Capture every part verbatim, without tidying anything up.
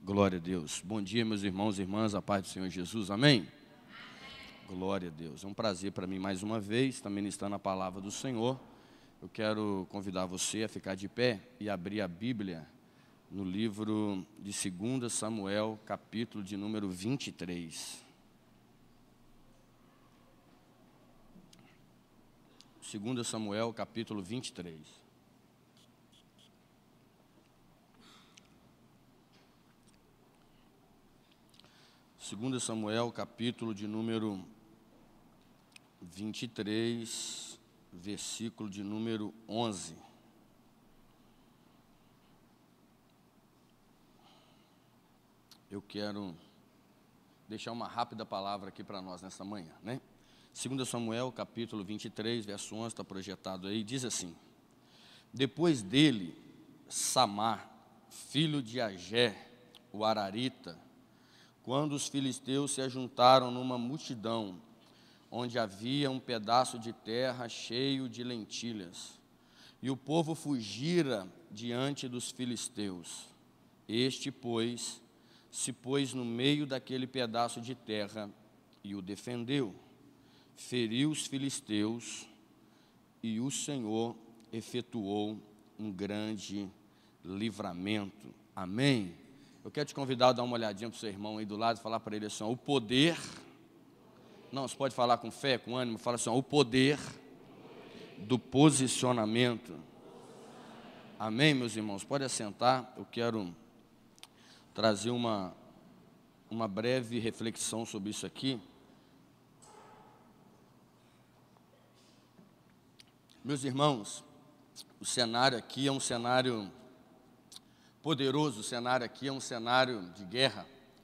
Glória a Deus. Bom dia, meus irmãos e irmãs, a paz do Senhor Jesus, amém? Amém. Glória a Deus. É um prazer para mim mais uma vez estar ministrando a palavra do Senhor. Eu quero convidar você a ficar de pé e abrir a Bíblia no livro de Segundo Samuel, capítulo de número vinte e três. Segundo Samuel, capítulo vinte e três. Segundo Samuel, capítulo de número vinte e três, versículo de número onze. Eu quero deixar uma rápida palavra aqui para nós nessa manhã, né? Segundo Samuel, capítulo vinte e três, verso onze, está projetado aí, diz assim: Depois dele, Samar, filho de Agé, o Ararita, quando os filisteus se ajuntaram numa multidão, onde havia um pedaço de terra cheio de lentilhas, e o povo fugira diante dos filisteus. Este, pois, se pôs no meio daquele pedaço de terra e o defendeu, feriu os filisteus, e o Senhor efetuou um grande livramento. Amém? Eu quero te convidar a dar uma olhadinha para o seu irmão aí do lado e falar para ele assim: ó, o poder, não, você pode falar com fé, com ânimo, fala assim: ó, o poder do posicionamento. Amém, meus irmãos? Pode assentar. Eu quero trazer uma, uma breve reflexão sobre isso aqui. Meus irmãos, o cenário aqui é um cenário poderoso, o cenário aqui é um cenário de guerra.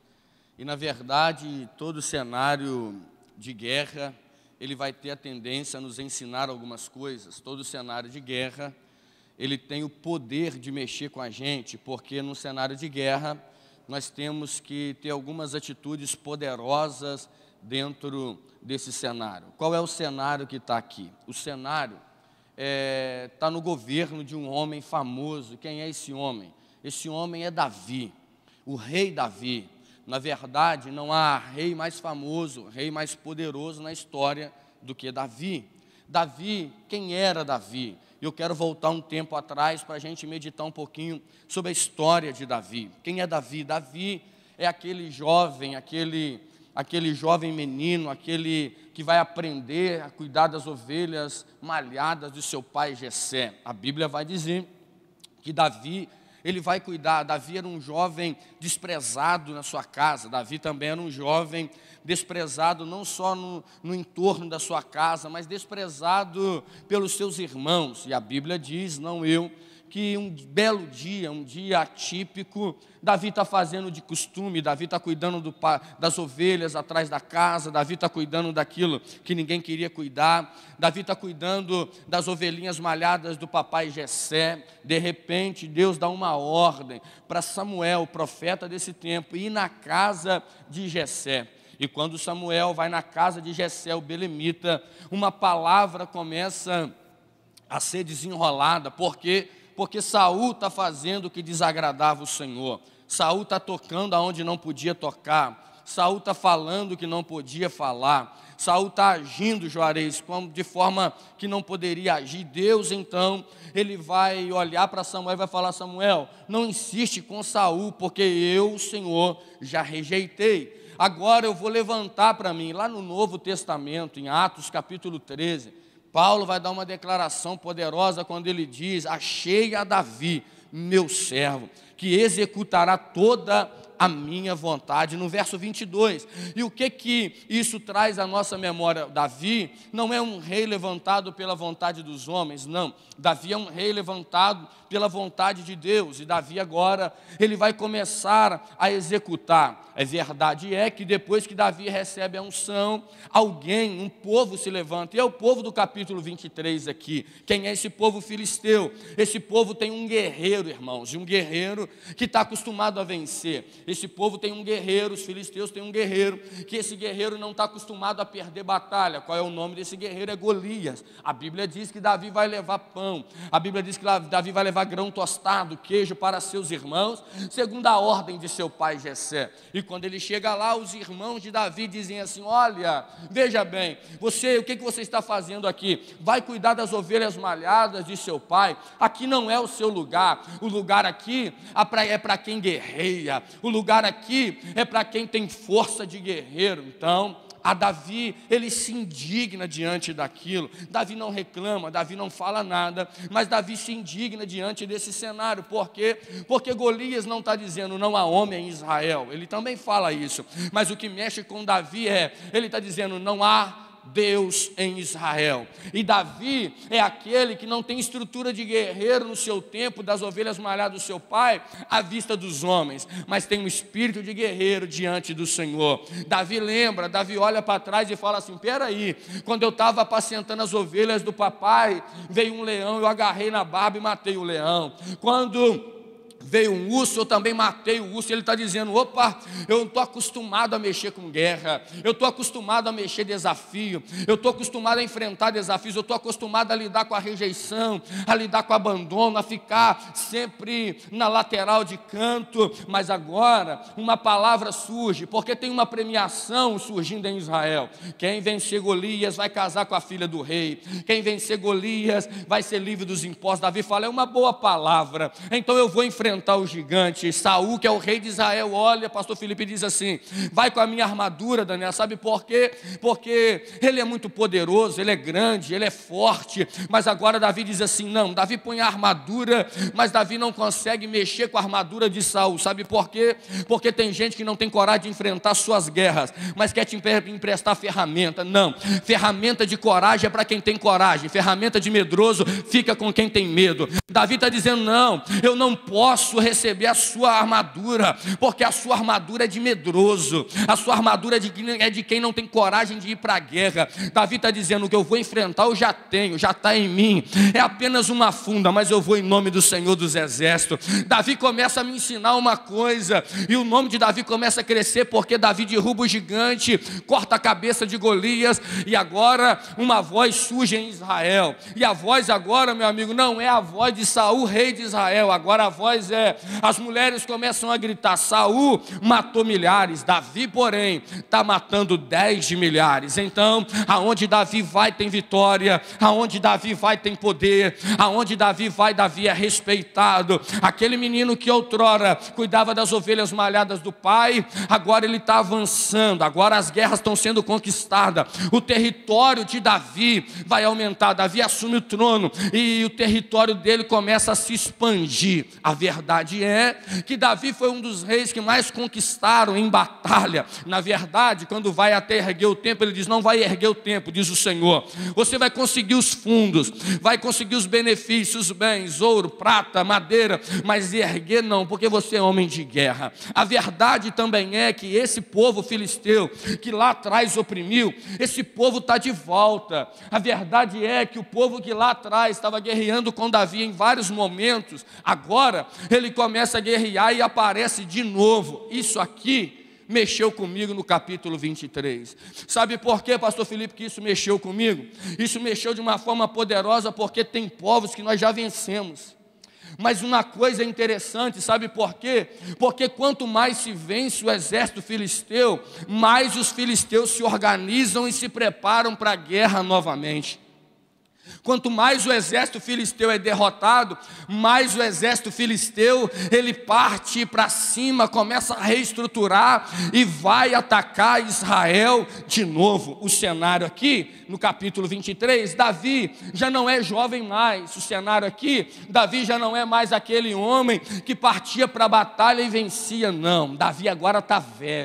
E, na verdade, todo cenário de guerra, ele vai ter a tendência a nos ensinar algumas coisas. Todo cenário de guerra, ele tem o poder de mexer com a gente, porque no cenário de guerra, nós temos que ter algumas atitudes poderosas dentro desse cenário. Qual é o cenário que está aqui? O cenário está é, no governo de um homem famoso. Quem é esse homem? Esse homem é Davi, o rei Davi. Na verdade, não há rei mais famoso, rei mais poderoso na história do que Davi. Davi, quem era Davi? Eu quero voltar um tempo atrás para a gente meditar um pouquinho sobre a história de Davi. Quem é Davi? Davi é aquele jovem, aquele, aquele jovem menino, aquele que vai aprender a cuidar das ovelhas malhadas do seu pai Jessé. A Bíblia vai dizer que Davi, ele vai cuidar. Davi era um jovem desprezado na sua casa. Davi também era um jovem desprezado não só no, no entorno da sua casa, mas desprezado pelos seus irmãos. E a Bíblia diz, não eu, que um belo dia, um dia atípico, Davi está fazendo de costume. Davi está cuidando do, das ovelhas atrás da casa. Davi está cuidando daquilo que ninguém queria cuidar. Davi está cuidando das ovelhinhas malhadas do papai Jessé. De repente, Deus dá uma ordem para Samuel, o profeta desse tempo, ir na casa de Jessé. E quando Samuel vai na casa de Jessé, o belemita, uma palavra começa a ser desenrolada. Por quê? Porque Saul está fazendo o que desagradava o Senhor. Saul está tocando aonde não podia tocar. Saul está falando o que não podia falar. Saul está agindo, Juarez, de forma que não poderia agir. Deus, então, ele vai olhar para Samuel e vai falar: Samuel, não insiste com Saul, porque eu, o Senhor, já rejeitei. Agora eu vou levantar para mim, lá no Novo Testamento, em Atos capítulo treze, Paulo vai dar uma declaração poderosa quando ele diz: achei a Davi, meu servo, que executará toda a minha vontade, no verso vinte e dois. E o que que isso traz à nossa memória? Davi não é um rei levantado pela vontade dos homens, não. Davi é um rei levantado pela vontade de Deus, e Davi agora, ele vai começar a executar. A verdade é que depois que Davi recebe a unção, alguém, um povo se levanta, e é o povo do capítulo vinte e três aqui. Quem é esse povo filisteu? Esse povo tem um guerreiro, irmãos, e um guerreiro guerreiro que está acostumado a vencer. Esse povo tem um guerreiro, os filisteus têm um guerreiro, que esse guerreiro não está acostumado a perder batalha. Qual é o nome desse guerreiro? É Golias. A Bíblia diz que Davi vai levar pão, a Bíblia diz que Davi vai levar grão tostado, queijo para seus irmãos, segundo a ordem de seu pai Jessé. E quando ele chega lá, os irmãos de Davi dizem assim: olha, veja bem, você, o que, que você está fazendo aqui? Vai cuidar das ovelhas malhadas de seu pai? Aqui não é o seu lugar. O lugar aqui é para quem guerreia, o lugar aqui é para quem tem força de guerreiro. Então, a Davi, ele se indigna diante daquilo. Davi não reclama, Davi não fala nada, mas Davi se indigna diante desse cenário. Por quê? Porque Golias não está dizendo não há homem em Israel, ele também fala isso, mas o que mexe com Davi é, ele está dizendo não há Deus em Israel. E Davi é aquele que não tem estrutura de guerreiro no seu tempo, das ovelhas malhadas do seu pai, à vista dos homens, mas tem um espírito de guerreiro diante do Senhor. Davi lembra, Davi olha para trás e fala assim: peraí, quando eu estava apacentando as ovelhas do papai, veio um leão, eu agarrei na barba e matei o leão. Quando veio um urso, eu também matei o urso. Ele está dizendo: opa, eu não estou acostumado a mexer com guerra, eu estou acostumado a mexer desafio, eu estou acostumado a enfrentar desafios, eu estou acostumado a lidar com a rejeição, a lidar com o abandono, a ficar sempre na lateral de canto. Mas agora uma palavra surge, porque tem uma premiação surgindo em Israel. Quem vencer Golias vai casar com a filha do rei, quem vencer Golias vai ser livre dos impostos. Davi fala: é uma boa palavra, então eu vou enfrentar o gigante. Saul, que é o rei de Israel, olha, pastor Felipe diz assim: vai com a minha armadura, Daniel. Sabe por quê? Porque ele é muito poderoso, ele é grande, ele é forte. Mas agora Davi diz assim: não, Davi põe a armadura, mas Davi não consegue mexer com a armadura de Saul. Sabe por quê? Porque tem gente que não tem coragem de enfrentar suas guerras, mas quer te emprestar ferramenta. Não, ferramenta de coragem é para quem tem coragem, ferramenta de medroso fica com quem tem medo. Davi está dizendo: não, eu não posso receber a sua armadura, porque a sua armadura é de medroso, a sua armadura é de, é de quem não tem coragem de ir para a guerra. Davi está dizendo: o que eu vou enfrentar eu já tenho, já está em mim, é apenas uma funda, mas eu vou em nome do Senhor dos Exércitos. Davi começa a me ensinar uma coisa, e o nome de Davi começa a crescer, porque Davi derruba o gigante, corta a cabeça de Golias, e agora uma voz surge em Israel. E a voz agora, meu amigo, não é a voz de Saul, rei de Israel, agora a voz é É, as mulheres começam a gritar: Saul matou milhares, Davi, porém, está matando dez de milhares. Então, aonde Davi vai tem vitória, aonde Davi vai tem poder, aonde Davi vai, Davi é respeitado. Aquele menino que outrora cuidava das ovelhas malhadas do pai, agora ele está avançando, agora as guerras estão sendo conquistadas, o território de Davi vai aumentar. Davi assume o trono e o território dele começa a se expandir. A verdade A verdade é que Davi foi um dos reis que mais conquistaram em batalha. Na verdade, quando vai até erguer o templo, ele diz: não vai erguer o templo, diz o Senhor. Você vai conseguir os fundos, vai conseguir os benefícios, os bens, ouro, prata, madeira, mas erguer não, porque você é homem de guerra. A verdade também é que esse povo filisteu, que lá atrás oprimiu, esse povo está de volta. A verdade é que o povo que lá atrás estava guerreando com Davi em vários momentos, agora ele começa a guerrear e aparece de novo. Isso aqui mexeu comigo no capítulo vinte e três. Sabe por quê, pastor Felipe, que isso mexeu comigo? Isso mexeu de uma forma poderosa, porque tem povos que nós já vencemos. Mas uma coisa interessante, sabe por quê? Porque quanto mais se vence o exército filisteu, mais os filisteus se organizam e se preparam para a guerra novamente. Quanto mais o exército filisteu é derrotado, mais o exército filisteu, ele parte para cima, começa a reestruturar e vai atacar Israel de novo. O cenário aqui, no capítulo vinte e três, Davi já não é jovem mais. O cenário aqui, Davi já não é mais aquele homem que partia para a batalha e vencia, não. Davi agora está velho.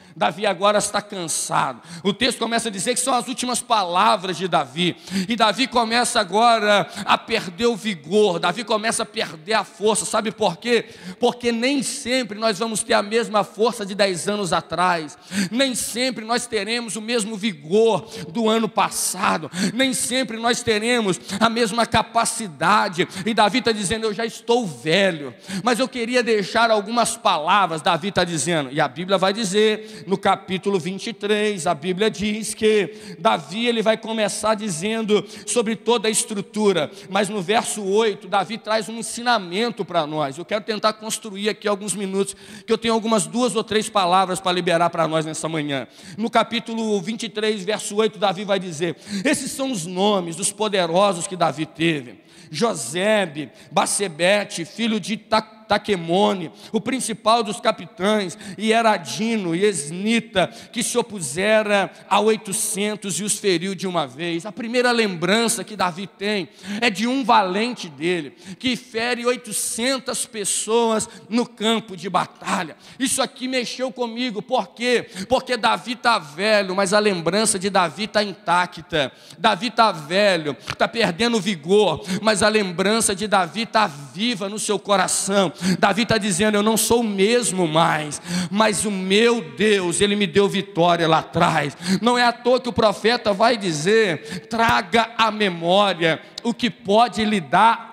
Davi agora está cansado. O texto começa a dizer que são as últimas palavras de Davi. E Davi começa agora a perder o vigor. Davi começa a perder a força. Sabe por quê? Porque nem sempre nós vamos ter a mesma força de dez anos atrás. Nem sempre nós teremos o mesmo vigor do ano passado. Nem sempre nós teremos a mesma capacidade. E Davi está dizendo, eu já estou velho. Mas eu queria deixar algumas palavras. Davi está dizendo, e a Bíblia vai dizer... No capítulo vinte e três, a Bíblia diz que Davi ele vai começar dizendo sobre toda a estrutura, mas no verso oito, Davi traz um ensinamento para nós. Eu quero tentar construir aqui alguns minutos, que eu tenho algumas duas ou três palavras para liberar para nós nessa manhã. No capítulo vinte e três, verso oito, Davi vai dizer, esses são os nomes dos poderosos que Davi teve. Josebe, Bassebete, filho de Ita Taquemone, o principal dos capitães, e Eradino e Esnita, que se opusera a oitocentos e os feriu de uma vez. A primeira lembrança que Davi tem é de um valente dele, que fere oitocentas pessoas no campo de batalha. Isso aqui mexeu comigo, por quê? Porque Davi está velho, mas a lembrança de Davi está intacta. Davi está velho, está perdendo vigor, mas a lembrança de Davi está viva no seu coração. Davi está dizendo, eu não sou o mesmo mais, mas o meu Deus, Ele me deu vitória lá atrás. Não é à toa que o profeta vai dizer, traga a memória o que pode lhe dar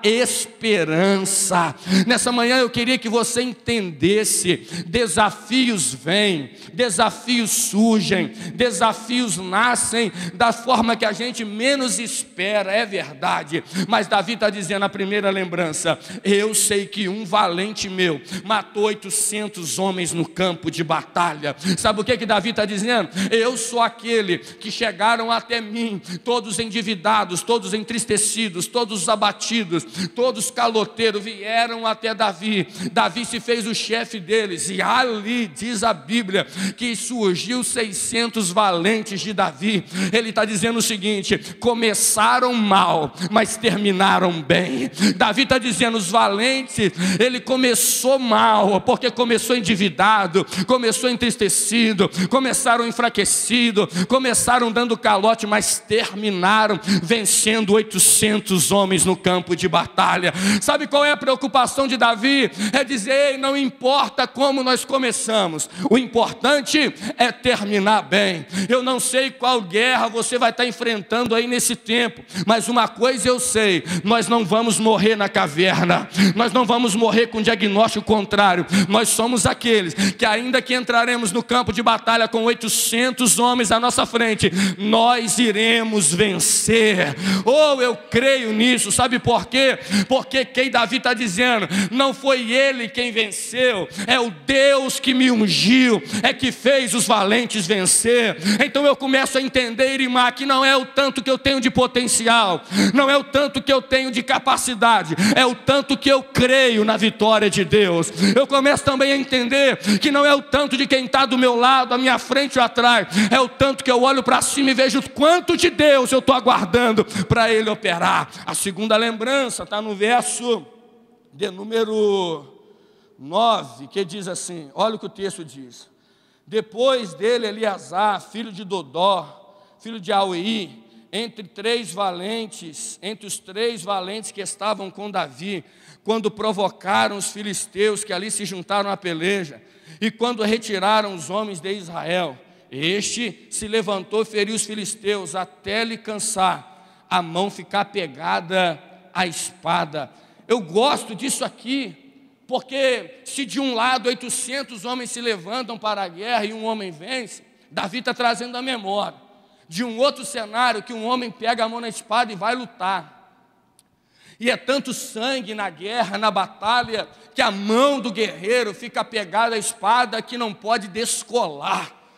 esperança. Nessa manhã eu queria que você entendesse, desafios vêm, desafios surgem, desafios nascem da forma que a gente menos espera, é verdade, mas Davi está dizendo a primeira lembrança, eu sei que um valente meu matou oitocentos homens no campo de batalha. Sabe o que que Davi está dizendo? Eu sou aquele que chegaram até mim, todos endividados, todos entristecidos, todos abatidos, todos caloteiros, vieram até Davi. Davi se fez o chefe deles, e ali diz a Bíblia que surgiu seiscentos valentes de Davi. Ele está dizendo o seguinte, começaram mal, mas terminaram bem. Davi está dizendo, os valentes, ele começou mal, porque começou endividado, começou entristecido, começaram enfraquecido, começaram dando calote, mas terminaram vencendo oitocentos homens no campo de batalha. Sabe qual é a preocupação de Davi? É dizer, ei, não importa como nós começamos, o importante é terminar bem. Eu não sei qual guerra você vai estar enfrentando aí nesse tempo, mas uma coisa eu sei, nós não vamos morrer na caverna, nós não vamos morrer com diagnóstico contrário, nós somos aqueles que ainda que entraremos no campo de batalha com oitocentos homens à nossa frente, nós iremos vencer. Oh, eu creio nisso, sabe por quê? Porque quem Davi está dizendo, não foi ele quem venceu, é o Deus que me ungiu, é que fez os valentes vencer. Então eu começo a entender, Irimar, que não é o tanto que eu tenho de potencial, não é o tanto que eu tenho de capacidade, é o tanto que eu creio na vitória de Deus. Eu começo também a entender que não é o tanto de quem está do meu lado, à minha frente ou atrás, é o tanto que eu olho para cima e vejo quanto de Deus eu estou aguardando para Ele operar. A segunda lembrança está no verso de número nove, que diz assim, olha o que o texto diz. Depois dele, Eleazar, filho de Dodó, filho de Auí, entre três valentes, entre os três valentes que estavam com Davi, quando provocaram os filisteus que ali se juntaram à peleja, e quando retiraram os homens de Israel, este se levantou e feriu os filisteus até lhe cansar, a mão ficar pegada à espada. Eu gosto disso aqui, porque se de um lado oitocentos homens se levantam para a guerra e um homem vence, Davi está trazendo a memória de um outro cenário que um homem pega a mão na espada e vai lutar. E é tanto sangue na guerra, na batalha, que a mão do guerreiro fica pegada à espada que não pode descolar.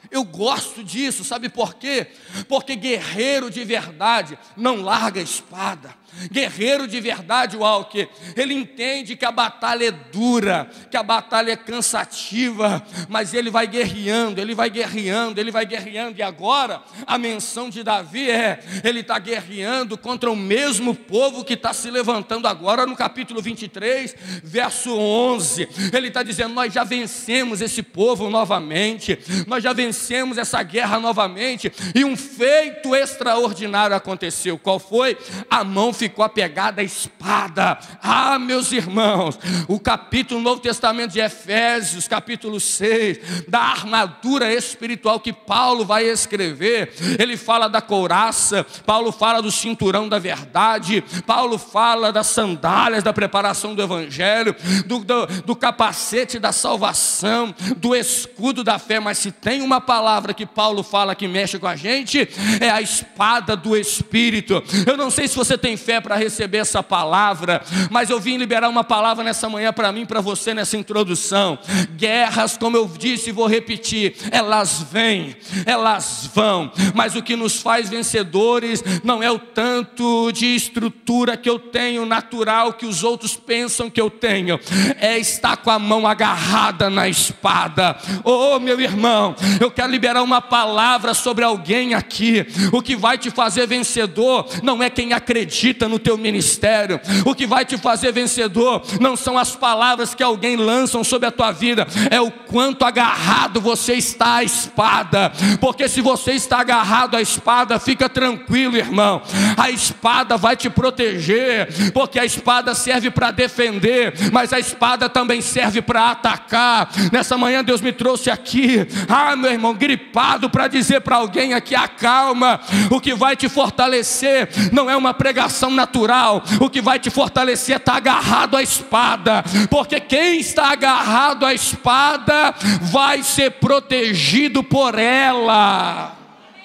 Eu gosto disso, sabe por quê? Porque guerreiro de verdade não larga a espada. Guerreiro de verdade, o Walker, ele entende que a batalha é dura, que a batalha é cansativa, mas ele vai guerreando, ele vai guerreando, ele vai guerreando. E agora a menção de Davi é, ele está guerreando contra o mesmo povo que está se levantando agora no capítulo vinte e três, verso onze. Ele está dizendo, nós já vencemos esse povo novamente, nós já vencemos essa guerra novamente, e um feito extraordinário aconteceu. Qual foi? A mão ficou ficou apegada à espada. Ah, meus irmãos, o capítulo Novo Testamento de Efésios, capítulo seis, da armadura espiritual que Paulo vai escrever, ele fala da couraça, Paulo fala do cinturão da verdade, Paulo fala das sandálias da preparação do evangelho, do, do, do capacete da salvação, do escudo da fé. Mas se tem uma palavra que Paulo fala que mexe com a gente, é a espada do Espírito. Eu não sei se você tem fé para receber essa palavra, mas eu vim liberar uma palavra nessa manhã para mim, para você, nessa introdução. Guerras, como eu disse e vou repetir, elas vêm, elas vão, mas o que nos faz vencedores não é o tanto de estrutura que eu tenho natural, que os outros pensam que eu tenho, é estar com a mão agarrada na espada. Oh, meu irmão, eu quero liberar uma palavra sobre alguém aqui. O que vai te fazer vencedor não é quem acredita no teu ministério. O que vai te fazer vencedor não são as palavras que alguém lançam sobre a tua vida, é o quanto agarrado você está à espada. Porque se você está agarrado à espada, fica tranquilo, irmão, a espada vai te proteger, porque a espada serve para defender, mas a espada também serve para atacar. Nessa manhã Deus me trouxe aqui, ah, meu irmão, gripado, para dizer para alguém aqui, acalma. O que vai te fortalecer não é uma pregação natural, o que vai te fortalecer é estar agarrado à espada, porque quem está agarrado à espada vai ser protegido por ela.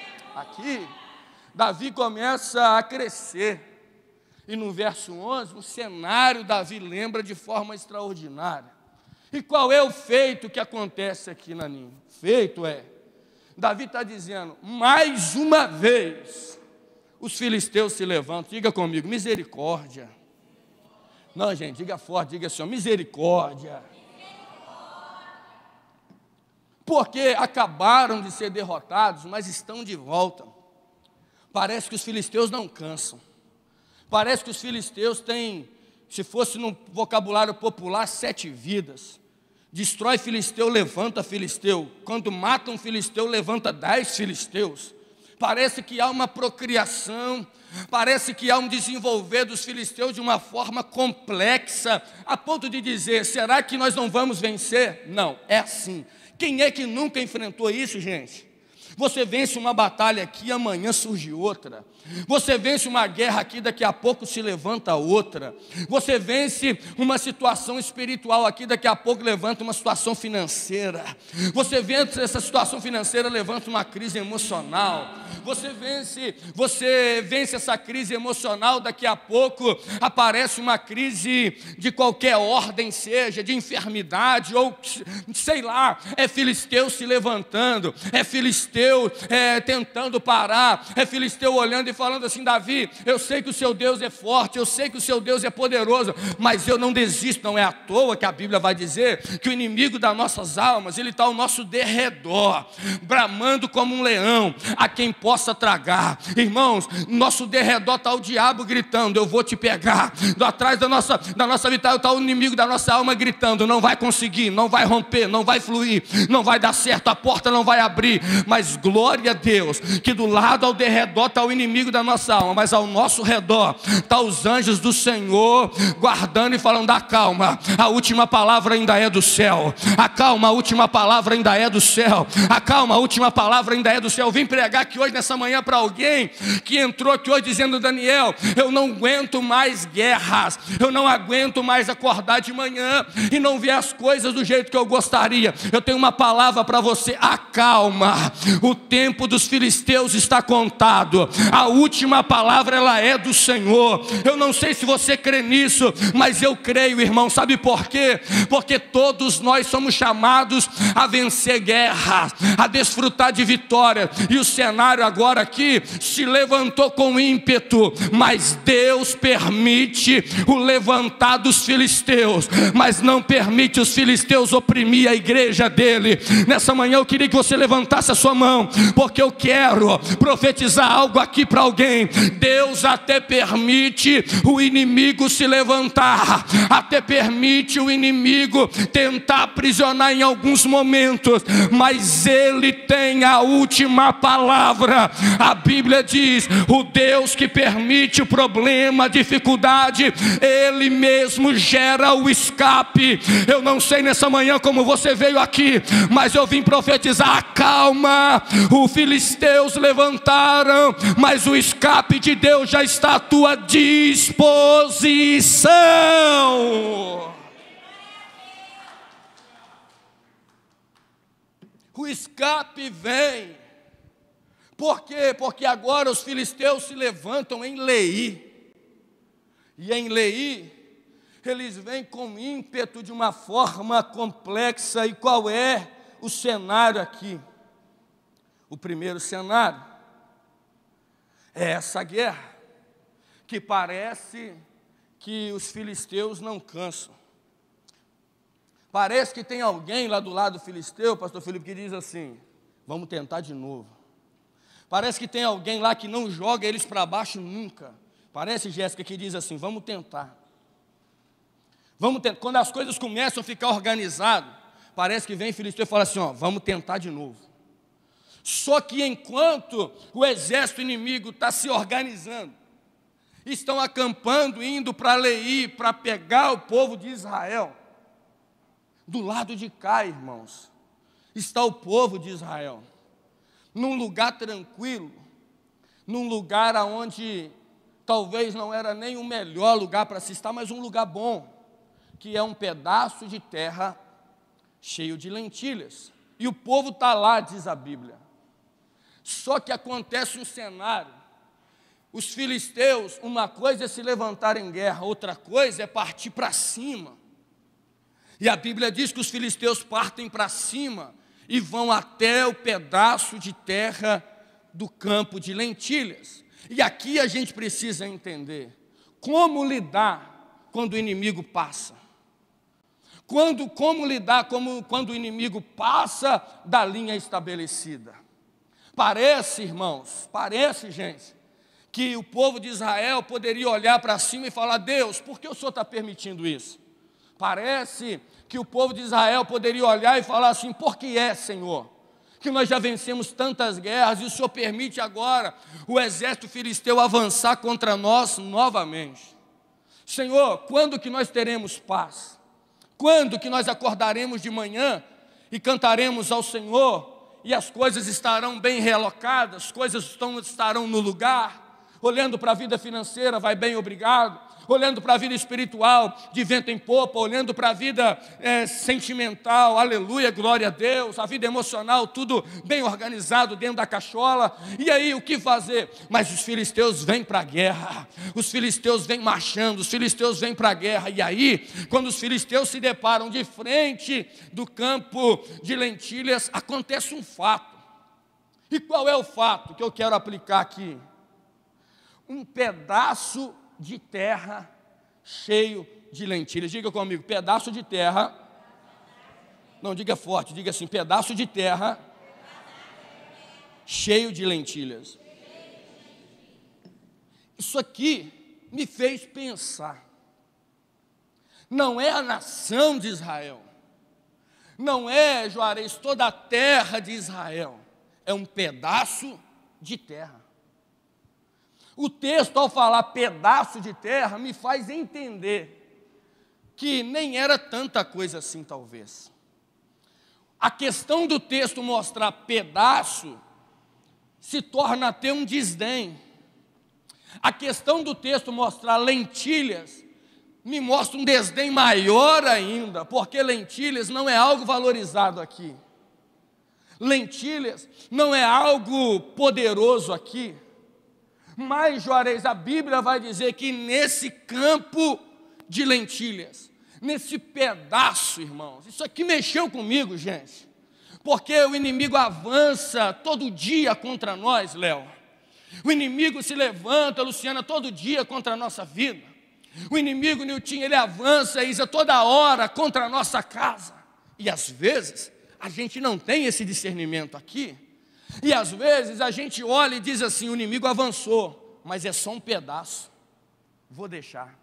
Aqui Davi começa a crescer, e no verso onze, o cenário Davi lembra de forma extraordinária. E qual é o feito que acontece aqui, Naninho? Feito é, Davi está dizendo, mais uma vez os filisteus se levantam. Diga comigo, misericórdia. Não, gente, diga forte, diga assim, misericórdia. Porque acabaram de ser derrotados, mas estão de volta. Parece que os filisteus não cansam. Parece que os filisteus têm, se fosse no vocabulário popular, sete vidas. Destrói filisteu, levanta filisteu. Quando mata um filisteu, levanta dez filisteus. Parece que há uma procriação, parece que há um desenvolver dos filisteus de uma forma complexa, a ponto de dizer, será que nós não vamos vencer? Não, é assim. Quem é que nunca enfrentou isso, gente? Você vence uma batalha aqui, amanhã surge outra. Você vence uma guerra aqui, daqui a pouco se levanta outra. Você vence uma situação espiritual aqui, daqui a pouco levanta uma situação financeira. Você vence essa situação financeira, levanta uma crise emocional. Você vence, você vence essa crise emocional, daqui a pouco aparece uma crise de qualquer ordem, seja de enfermidade ou sei lá, é filisteu se levantando, é filisteu é, tentando parar, é filisteu olhando e falando assim, Davi, eu sei que o seu Deus é forte, eu sei que o seu Deus é poderoso, mas eu não desisto. Não é à toa que a Bíblia vai dizer que o inimigo das nossas almas, ele está ao nosso derredor, bramando como um leão, a quem possa tragar. Irmãos, nosso derredor está o diabo gritando, eu vou te pegar. Do atrás da nossa, da nossa vitória está o inimigo da nossa alma gritando, não vai conseguir, não vai romper, não vai fluir, não vai dar certo, a porta não vai abrir. Mas glória a Deus, que do lado ao derredor está o inimigo da nossa alma, mas ao nosso redor está os anjos do Senhor guardando e falando, acalma, a última palavra ainda é do céu, acalma, a última palavra ainda é do céu, acalma, a última palavra ainda é do céu. Eu vim pregar aqui hoje nessa manhã para alguém que entrou aqui hoje dizendo, Daniel, eu não aguento mais guerras, eu não aguento mais acordar de manhã e não ver as coisas do jeito que eu gostaria. Eu tenho uma palavra para você, acalma, o tempo dos filisteus está contado, a última palavra ela é do Senhor. Eu não sei se você crê nisso, mas eu creio, irmão. Sabe por quê? Porque todos nós somos chamados a vencer guerras, a desfrutar de vitória, e o cenário agora aqui se levantou com ímpeto, mas Deus permite o levantar dos filisteus, mas não permite os filisteus oprimir a igreja dele. Nessa manhã eu queria que você levantasse a sua mão, porque eu quero profetizar algo aqui para alguém. Deus até permite o inimigo se levantar, até permite o inimigo tentar aprisionar em alguns momentos, mas ele tem a última palavra. A Bíblia diz: o Deus que permite o problema, a dificuldade, ele mesmo gera o escape. Eu não sei nessa manhã como você veio aqui, mas eu vim profetizar: calma, os filisteus levantaram, mas o escape de Deus já está à tua disposição. O escape vem. Por quê? Porque agora os filisteus se levantam em Leí. E em Leí, eles vêm com ímpeto de uma forma complexa. E qual é o cenário aqui? O primeiro cenário é essa guerra, que parece que os filisteus não cansam. Parece que tem alguém lá do lado filisteu, pastor Felipe, que diz assim: vamos tentar de novo. Parece que tem alguém lá que não joga eles para baixo nunca. Parece, Jéssica, que diz assim: vamos tentar. Vamos tentar. Quando as coisas começam a ficar organizadas, parece que vem filisteu e fala assim: ó, vamos tentar de novo. Só que enquanto o exército inimigo está se organizando, estão acampando, indo para Leí, para pegar o povo de Israel, do lado de cá, irmãos, está o povo de Israel, num lugar tranquilo, num lugar onde talvez não era nem o melhor lugar para se estar, mas um lugar bom, que é um pedaço de terra cheio de lentilhas. E o povo está lá, diz a Bíblia. Só que acontece um cenário. Os filisteus, uma coisa é se levantar em guerra, outra coisa é partir para cima. E a Bíblia diz que os filisteus partem para cima e vão até o pedaço de terra do campo de lentilhas. E aqui a gente precisa entender como lidar quando o inimigo passa. Quando, como lidar como, quando o inimigo passa da linha estabelecida. Parece, irmãos, parece, gente, que o povo de Israel poderia olhar para cima e falar: Deus, por que o Senhor está permitindo isso? Parece que o povo de Israel poderia olhar e falar assim: por que é, Senhor, que nós já vencemos tantas guerras e o Senhor permite agora o exército filisteu avançar contra nós novamente? Senhor, quando que nós teremos paz? Quando que nós acordaremos de manhã e cantaremos ao Senhor e as coisas estarão bem realocadas, as coisas estão, estarão no lugar? Olhando para a vida financeira, vai bem, obrigado. Olhando para a vida espiritual, de vento em popa, olhando para a vida é, sentimental, aleluia, glória a Deus, a vida emocional, tudo bem organizado dentro da cachola. E aí, o que fazer? Mas os filisteus vêm para a guerra, os filisteus vêm marchando, os filisteus vêm para a guerra. E aí, quando os filisteus se deparam de frente do campo de lentilhas, acontece um fato. E qual é o fato que eu quero aplicar aqui? Um pedaço de terra cheio de lentilhas. Diga comigo: pedaço de terra. Não, diga forte, diga assim: pedaço de terra cheio de lentilhas. Isso aqui me fez pensar. Não é a nação de Israel, não é, Juarez, toda a terra de Israel, é um pedaço de terra. O texto, ao falar pedaço de terra, me faz entender que nem era tanta coisa assim, talvez. A questão do texto mostrar pedaço se torna até um desdém. A questão do texto mostrar lentilhas me mostra um desdém maior ainda, porque lentilhas não é algo valorizado aqui. Lentilhas não é algo poderoso aqui, mas, Juarez, a Bíblia vai dizer que nesse campo de lentilhas, nesse pedaço, irmãos, isso aqui mexeu comigo, gente, porque o inimigo avança todo dia contra nós, Léo. O inimigo se levanta, Luciana, todo dia contra a nossa vida. O inimigo, Nilton, ele avança, Isa, toda hora contra a nossa casa. E às vezes, a gente não tem esse discernimento aqui. E às vezes, a gente olha e diz assim, o inimigo avançou, mas é só um pedaço. Vou deixar.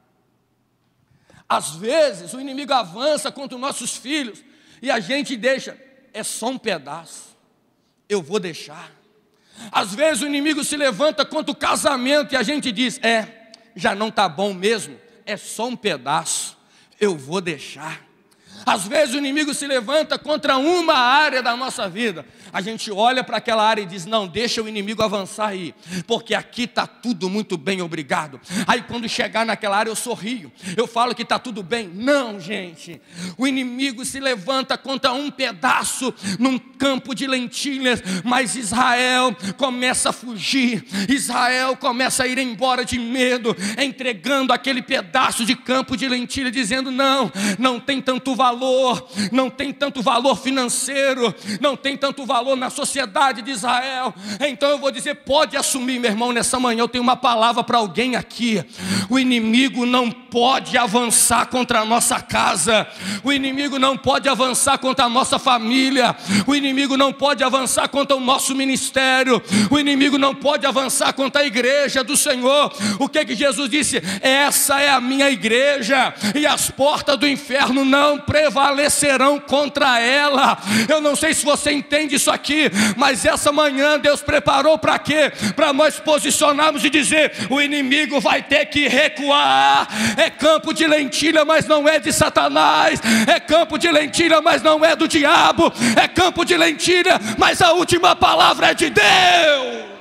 Às vezes, o inimigo avança contra os nossos filhos, e a gente deixa, é só um pedaço. Eu vou deixar. Às vezes, o inimigo se levanta contra o casamento, e a gente diz, é, já não está bom mesmo, é só um pedaço, eu vou deixar. Às vezes o inimigo se levanta contra uma área da nossa vida, a gente olha para aquela área e diz, não, deixa o inimigo avançar aí, porque aqui está tudo muito bem, obrigado. Aí quando chegar naquela área eu sorrio, eu falo que está tudo bem. Não, gente, o inimigo se levanta contra um pedaço num campo de lentilhas, mas Israel começa a fugir, Israel começa a ir embora de medo, entregando aquele pedaço de campo de lentilha, dizendo, não, não tem tanto valor, não tem tanto valor financeiro, não tem tanto valor na sociedade de Israel. Então eu vou dizer, pode assumir, meu irmão, nessa manhã eu tenho uma palavra para alguém aqui. O inimigo não pode avançar contra a nossa casa, o inimigo não pode avançar contra a nossa família, o inimigo não pode avançar contra o nosso ministério, o inimigo não pode avançar contra a igreja do Senhor. O que que Jesus disse? Essa é a minha igreja, e as portas do inferno não prevalecerão contra ela. Eu não sei se você entende isso aqui, mas essa manhã Deus preparou para quê? Para nós posicionarmos e dizer, o inimigo vai ter que recuar. É campo de lentilha, mas não é de Satanás. É campo de lentilha, mas não é do diabo. É campo de lentilha, mas a última palavra é de Deus.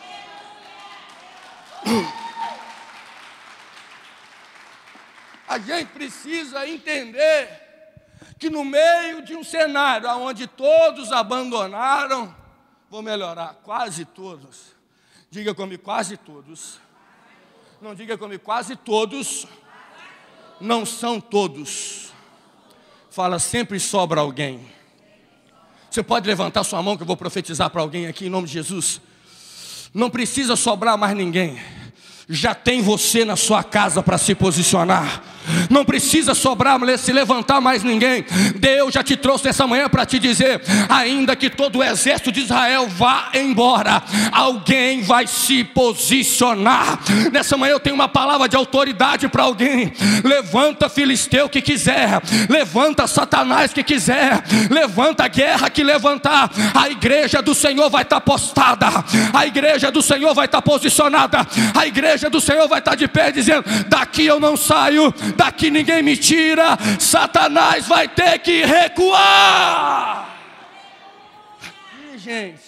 A gente precisa entender que no meio de um cenário onde todos abandonaram, vou melhorar, quase todos, diga comigo, quase todos, não diga comigo, quase todos, não são todos, fala, sempre sobra alguém. Você pode levantar sua mão que eu vou profetizar para alguém aqui em nome de Jesus. Não precisa sobrar mais ninguém, já tem você na sua casa para se posicionar. Não precisa sobrar, se levantar mais ninguém. Deus já te trouxe essa manhã para te dizer, ainda que todo o exército de Israel vá embora, alguém vai se posicionar. Nessa manhã eu tenho uma palavra de autoridade para alguém. Levanta filisteu que quiser, levanta Satanás que quiser, levanta a guerra que levantar, a igreja do Senhor vai estar postada, a igreja do Senhor vai estar posicionada, a igreja do Senhor vai estar de pé dizendo, daqui eu não saio, daqui ninguém me tira, Satanás vai ter que recuar. E gente,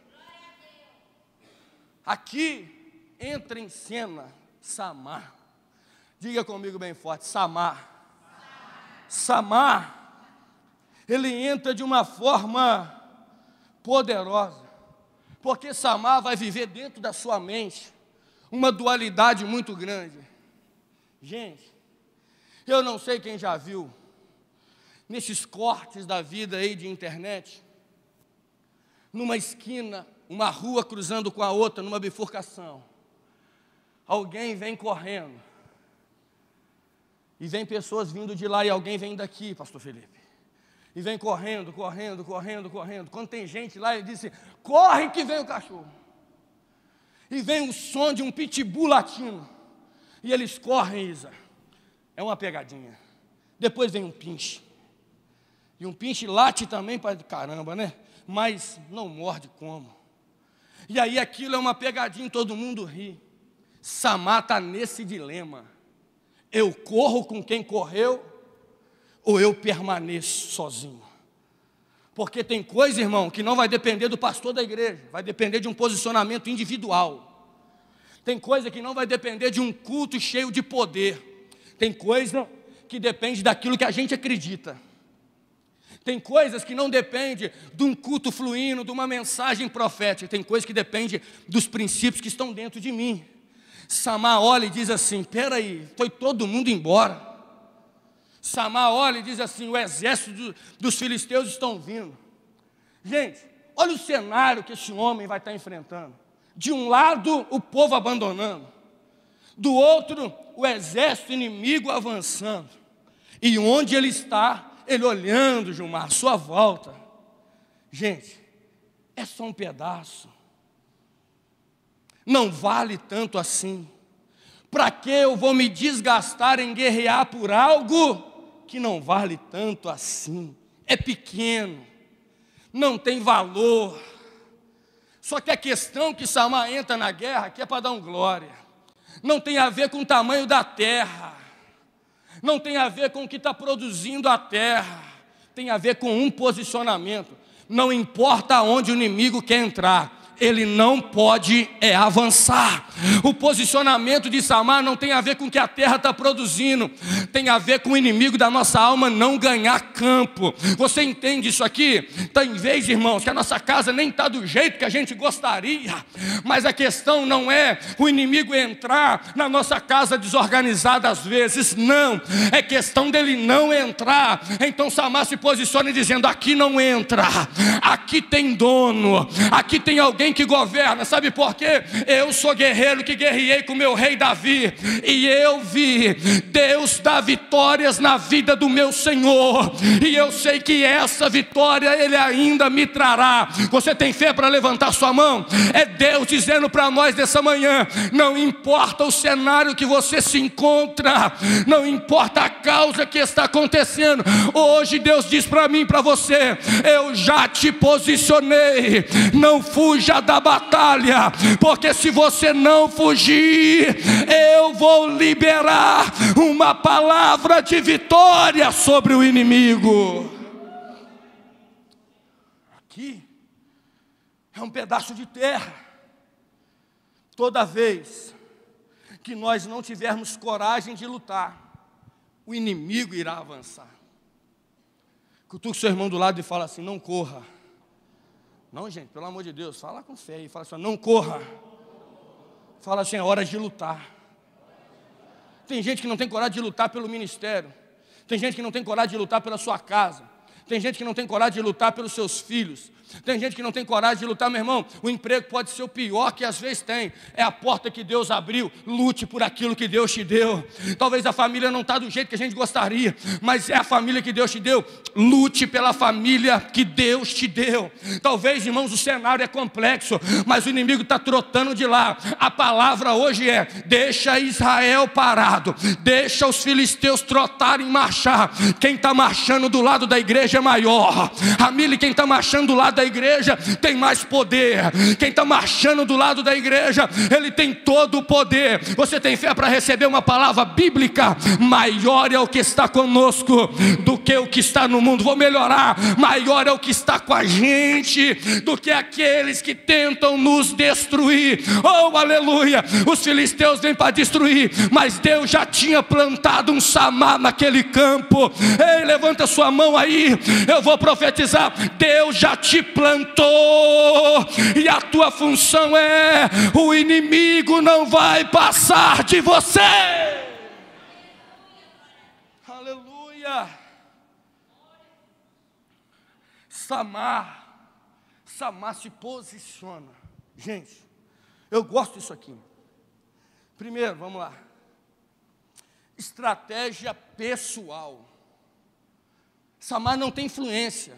aqui entra em cena Samar. Diga comigo bem forte, Samar. Samar, ele entra de uma forma poderosa, porque Samar vai viver dentro da sua mente uma dualidade muito grande. Gente, eu não sei quem já viu, nesses cortes da vida aí de internet, numa esquina, uma rua cruzando com a outra, numa bifurcação, alguém vem correndo, e vem pessoas vindo de lá, e alguém vem daqui, pastor Felipe, e vem correndo, correndo, correndo, correndo, quando tem gente lá, ele diz assim, corre que vem o cachorro, e vem o som de um pitbull latino, e eles correm, Isa, é uma pegadinha. Depois vem um pinche. E um pinche late também para caramba, né? Mas não morde como. E aí aquilo é uma pegadinha, todo mundo ri. Samar está nesse dilema. Eu corro com quem correu, ou eu permaneço sozinho? Porque tem coisa, irmão, que não vai depender do pastor da igreja, vai depender de um posicionamento individual. Tem coisa que não vai depender de um culto cheio de poder. Tem coisa que depende daquilo que a gente acredita. Tem coisas que não dependem de um culto fluindo, de uma mensagem profética. Tem coisas que dependem dos princípios que estão dentro de mim. Samar olha e diz assim, peraí, foi todo mundo embora. Samar olha e diz assim, o exército do, dos filisteus estão vindo. Gente, olha o cenário que esse homem vai estar enfrentando. De um lado, o povo abandonando. Do outro, o exército inimigo avançando. E onde ele está, ele olhando, Gilmar, à sua volta. Gente, é só um pedaço. Não vale tanto assim. Para que eu vou me desgastar em guerrear por algo que não vale tanto assim? É pequeno, não tem valor. Só que a questão que Samar entra na guerra aqui é para dar um glória. Não tem a ver com o tamanho da terra. Não tem a ver com o que está produzindo a terra. Tem a ver com um posicionamento. Não importa onde o inimigo quer entrar, ele não pode é, avançar. O posicionamento de Samar não tem a ver com o que a terra está produzindo. Tem a ver com o inimigo da nossa alma não ganhar campo. Você entende isso aqui? Então, em vez, irmãos, que a nossa casa nem está do jeito que a gente gostaria, mas a questão não é o inimigo entrar na nossa casa desorganizada às vezes, não. É questão dele não entrar. Então Samar se posiciona dizendo, aqui não entra. Aqui tem dono. Aqui tem alguém que governa. Sabe por quê? Eu sou guerreiro que guerreei com meu rei Davi, e eu vi Deus dar vitórias na vida do meu Senhor, e eu sei que essa vitória Ele ainda me trará. Você tem fé para levantar sua mão? É Deus dizendo para nós nessa manhã, não importa o cenário que você se encontra, não importa a causa que está acontecendo, hoje Deus diz para mim e para você, eu já te posicionei, não fuja da batalha, porque se você não fugir, eu vou liberar uma palavra de vitória sobre o inimigo. Aqui é um pedaço de terra. Toda vez que nós não tivermos coragem de lutar, o inimigo irá avançar. Cutuca o seu irmão do lado e fala assim, não corra. Não, gente, pelo amor de Deus, fala com fé e fala assim, não corra. Fala assim, é hora de lutar. Tem gente que não tem coragem de lutar pelo ministério. Tem gente que não tem coragem de lutar pela sua casa. Tem gente que não tem coragem de lutar pelos seus filhos. Tem gente que não tem coragem de lutar, meu irmão. O emprego pode ser o pior que às vezes tem. É a porta que Deus abriu. Lute por aquilo que Deus te deu. Talvez a família não está do jeito que a gente gostaria, mas é a família que Deus te deu. Lute pela família que Deus te deu. Talvez, irmãos, o cenário é complexo, mas o inimigo está trotando de lá. A palavra hoje é, deixa Israel parado. Deixa os filisteus trotarem e marchar. Quem está marchando do lado da igreja é maior. Ramile, quem está marchando do lado da igreja tem mais poder. Quem está marchando do lado da igreja, ele tem todo o poder. Você tem fé para receber uma palavra bíblica? Maior é o que está conosco do que o que está no mundo. Vou melhorar, maior é o que está com a gente do que aqueles que tentam nos destruir. Oh, aleluia, os filisteus vêm para destruir, mas Deus já tinha plantado um Samar naquele campo. Ei, levanta sua mão aí, eu vou profetizar. Deus já te plantou, e a tua função é, o inimigo não vai passar de você. Aleluia. Samar, Samar se posiciona. Gente, eu gosto disso aqui. Primeiro, vamos lá. Estratégia pessoal. Samar não tem influência.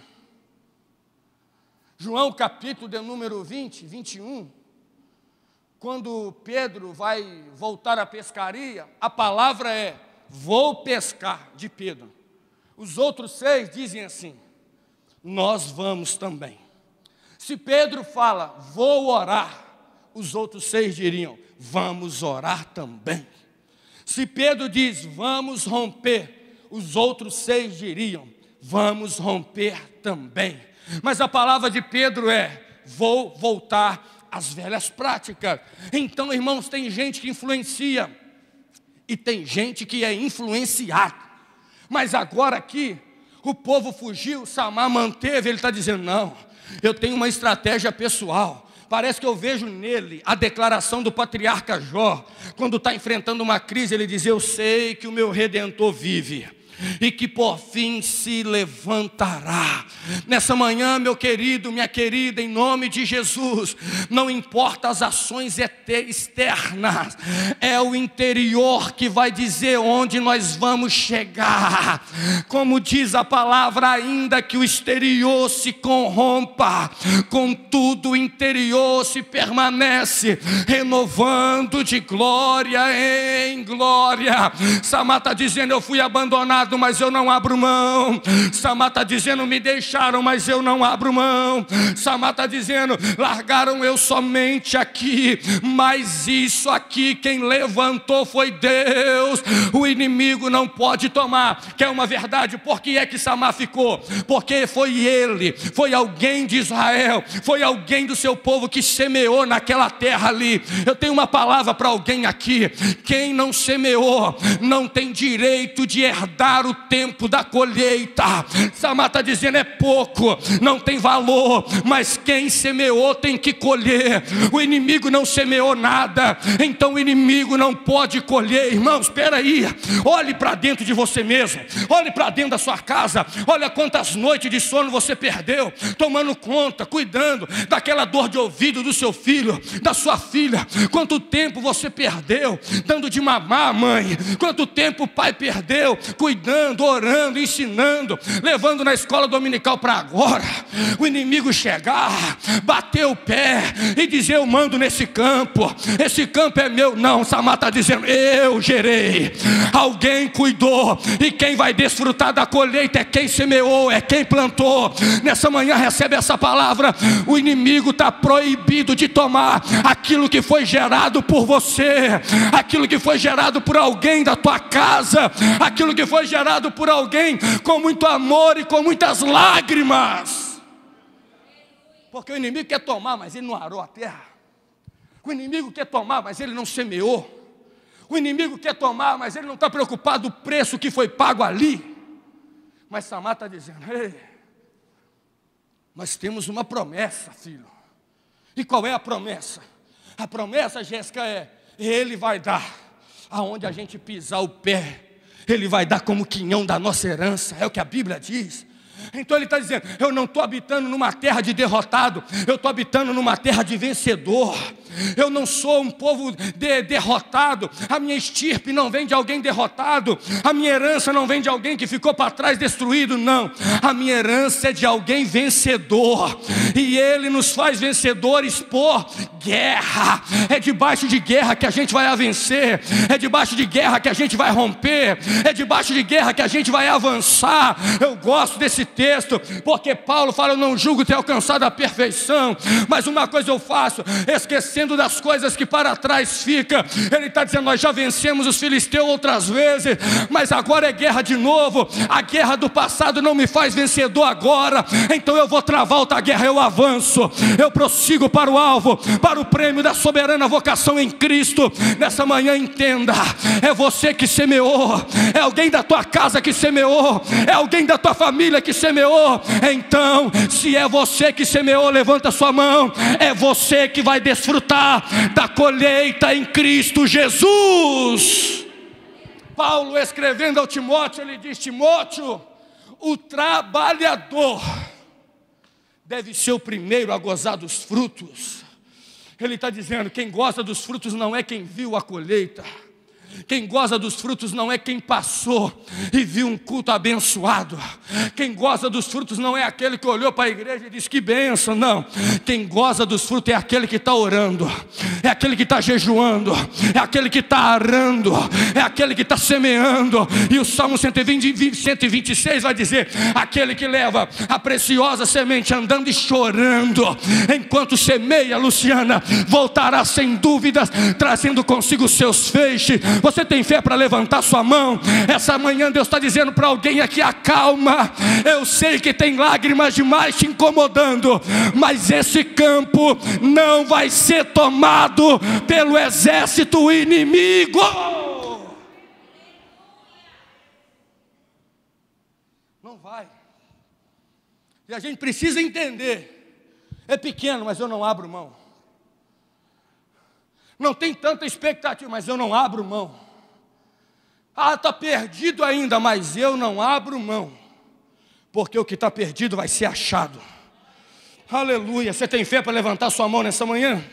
João capítulo de número vinte, vinte e um, quando Pedro vai voltar à pescaria, a palavra é, vou pescar, de Pedro. Os outros seis dizem assim, nós vamos também. Se Pedro fala, vou orar, os outros seis diriam, vamos orar também. Se Pedro diz, vamos romper, os outros seis diriam, vamos romper também. Mas a palavra de Pedro é, vou voltar às velhas práticas. Então, irmãos, tem gente que influencia e tem gente que é influenciado. Mas agora aqui, o povo fugiu, Samar manteve. Ele está dizendo, não, eu tenho uma estratégia pessoal. Parece que eu vejo nele a declaração do patriarca Jó. Quando está enfrentando uma crise, ele diz, eu sei que o meu Redentor vive e que por fim se levantará. Nessa manhã, meu querido, minha querida, em nome de Jesus, não importa as ações externas, é o interior que vai dizer onde nós vamos chegar. Como diz a palavra, ainda que o exterior se corrompa, contudo o interior se permanece, renovando de glória em glória. Samar está dizendo, eu fui abandonado, mas eu não abro mão. Samar está dizendo, me deixaram, mas eu não abro mão. Samar está dizendo, largaram eu somente aqui, mas isso aqui quem levantou foi Deus. O inimigo não pode tomar. Quer uma verdade? Por que é que Samar ficou? Porque foi ele, foi alguém de Israel, foi alguém do seu povo que semeou naquela terra ali. Eu tenho uma palavra para alguém aqui: quem não semeou não tem direito de herdar o tempo da colheita. Samar está dizendo, é pouco, não tem valor, mas quem semeou tem que colher. O inimigo não semeou nada, então o inimigo não pode colher. Irmãos, espera aí, olhe para dentro de você mesmo, olhe para dentro da sua casa, olha quantas noites de sono você perdeu, tomando conta, cuidando daquela dor de ouvido do seu filho, da sua filha. Quanto tempo você perdeu dando de mamar, mãe? Quanto tempo o pai perdeu cuidando, orando, ensinando, levando na escola dominical para agora o inimigo chegar, bater o pé e dizer, eu mando nesse campo, esse campo é meu. Não, Samar está dizendo, eu gerei, alguém cuidou, e quem vai desfrutar da colheita é quem semeou, é quem plantou. Nessa manhã recebe essa palavra: o inimigo está proibido de tomar aquilo que foi gerado por você, aquilo que foi gerado por alguém da tua casa, aquilo que foi gerado por alguém com muito amor e com muitas lágrimas. Porque o inimigo quer tomar, mas ele não arou a terra. O inimigo quer tomar, mas ele não semeou. O inimigo quer tomar, mas ele não está preocupado com o preço que foi pago ali. Mas Samar está dizendo, ei, nós temos uma promessa, filho. E qual é a promessa? A promessa, Jéssica, é, ele vai dar aonde a gente pisar o pé. Ele vai dar como quinhão da nossa herança, é o que a Bíblia diz. Então ele está dizendo, eu não estou habitando numa terra de derrotado, eu estou habitando numa terra de vencedor. Eu não sou um povo de, derrotado, a minha estirpe não vem de alguém derrotado, a minha herança não vem de alguém que ficou para trás destruído, não. A minha herança é de alguém vencedor, e ele nos faz vencedores por guerra. É debaixo de guerra que a gente vai vencer, é debaixo de guerra que a gente vai romper, é debaixo de guerra que a gente vai avançar. Eu gosto desse texto, porque Paulo fala, eu não julgo ter alcançado a perfeição, mas uma coisa eu faço, esquecendo das coisas que para trás fica. Ele está dizendo, nós já vencemos os filisteus outras vezes, mas agora é guerra de novo. A guerra do passado não me faz vencedor agora, então eu vou travar outra guerra. Eu avanço, eu prossigo para o alvo, para o prêmio da soberana vocação em Cristo. Nessa manhã entenda, é você que semeou, é alguém da tua casa que semeou, é alguém da tua família que semeou. Então, se é você que semeou, levanta sua mão. É você que vai desfrutar da colheita em Cristo Jesus. Paulo, escrevendo ao Timóteo, ele diz, Timóteo, o trabalhador deve ser o primeiro a gozar dos frutos. Ele está dizendo, quem goza dos frutos não é quem viu a colheita. Quem goza dos frutos não é quem passou e viu um culto abençoado. Quem goza dos frutos não é aquele que olhou para a igreja e disse, que bênção, não. Quem goza dos frutos é aquele que está orando, é aquele que está jejuando, é aquele que está arando, é aquele que está semeando. E o Salmo cento e vinte, cento e vinte e seis vai dizer, aquele que leva a preciosa semente andando e chorando, enquanto semeia, Luciana, voltará sem dúvidas, trazendo consigo seus feixes. Você tem fé para levantar sua mão? Essa manhã Deus está dizendo para alguém aqui, acalma. Eu sei que tem lágrimas demais te incomodando, mas esse campo não vai ser tomado pelo exército inimigo. Não vai. E a gente precisa entender, é pequeno, mas eu não abro mão. Não tem tanta expectativa, mas eu não abro mão. Ah, está perdido ainda, mas eu não abro mão. Porque o que está perdido vai ser achado. Aleluia. Você tem fé para levantar sua mão nessa manhã?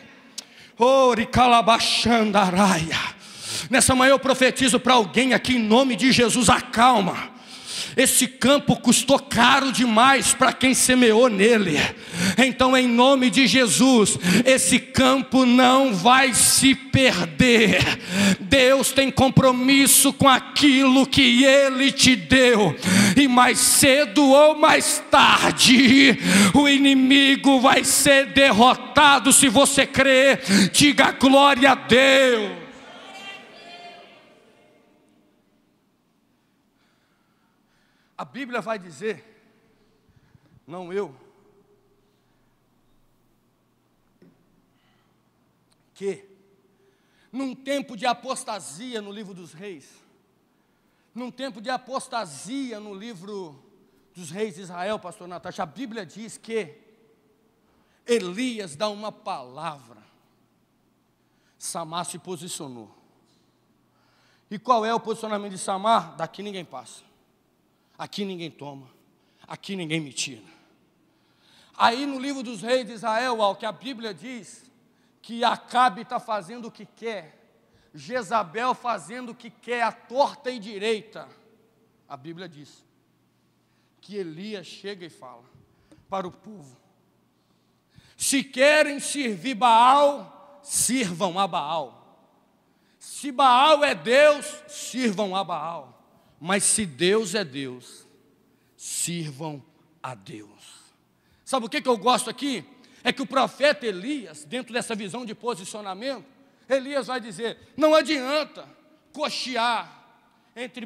Oricalabachandaraia. Nessa manhã eu profetizo para alguém aqui em nome de Jesus, acalma. Esse campo custou caro demais para quem semeou nele. Então, em nome de Jesus, esse campo não vai se perder. Deus tem compromisso com aquilo que Ele te deu. E mais cedo ou mais tarde, o inimigo vai ser derrotado. Se você crê, diga glória a Deus. A Bíblia vai dizer, não eu, que num tempo de apostasia no livro dos reis, num tempo de apostasia no livro dos reis de Israel, pastor Natasha, a Bíblia diz que Elias dá uma palavra, Samar se posicionou. E qual é o posicionamento de Samar? Daqui ninguém passa. Aqui ninguém toma, aqui ninguém me tira. Aí no livro dos reis de Israel, ao que a Bíblia diz, que Acabe está fazendo o que quer, Jezabel fazendo o que quer, à torta e direita. A Bíblia diz que Elias chega e fala para o povo: se querem servir Baal, sirvam a Baal. Se Baal é Deus, sirvam a Baal. Mas se Deus é Deus, sirvam a Deus. Sabe o que, que eu gosto aqui? É que o profeta Elias, dentro dessa visão de posicionamento, Elias vai dizer, não adianta cochear entre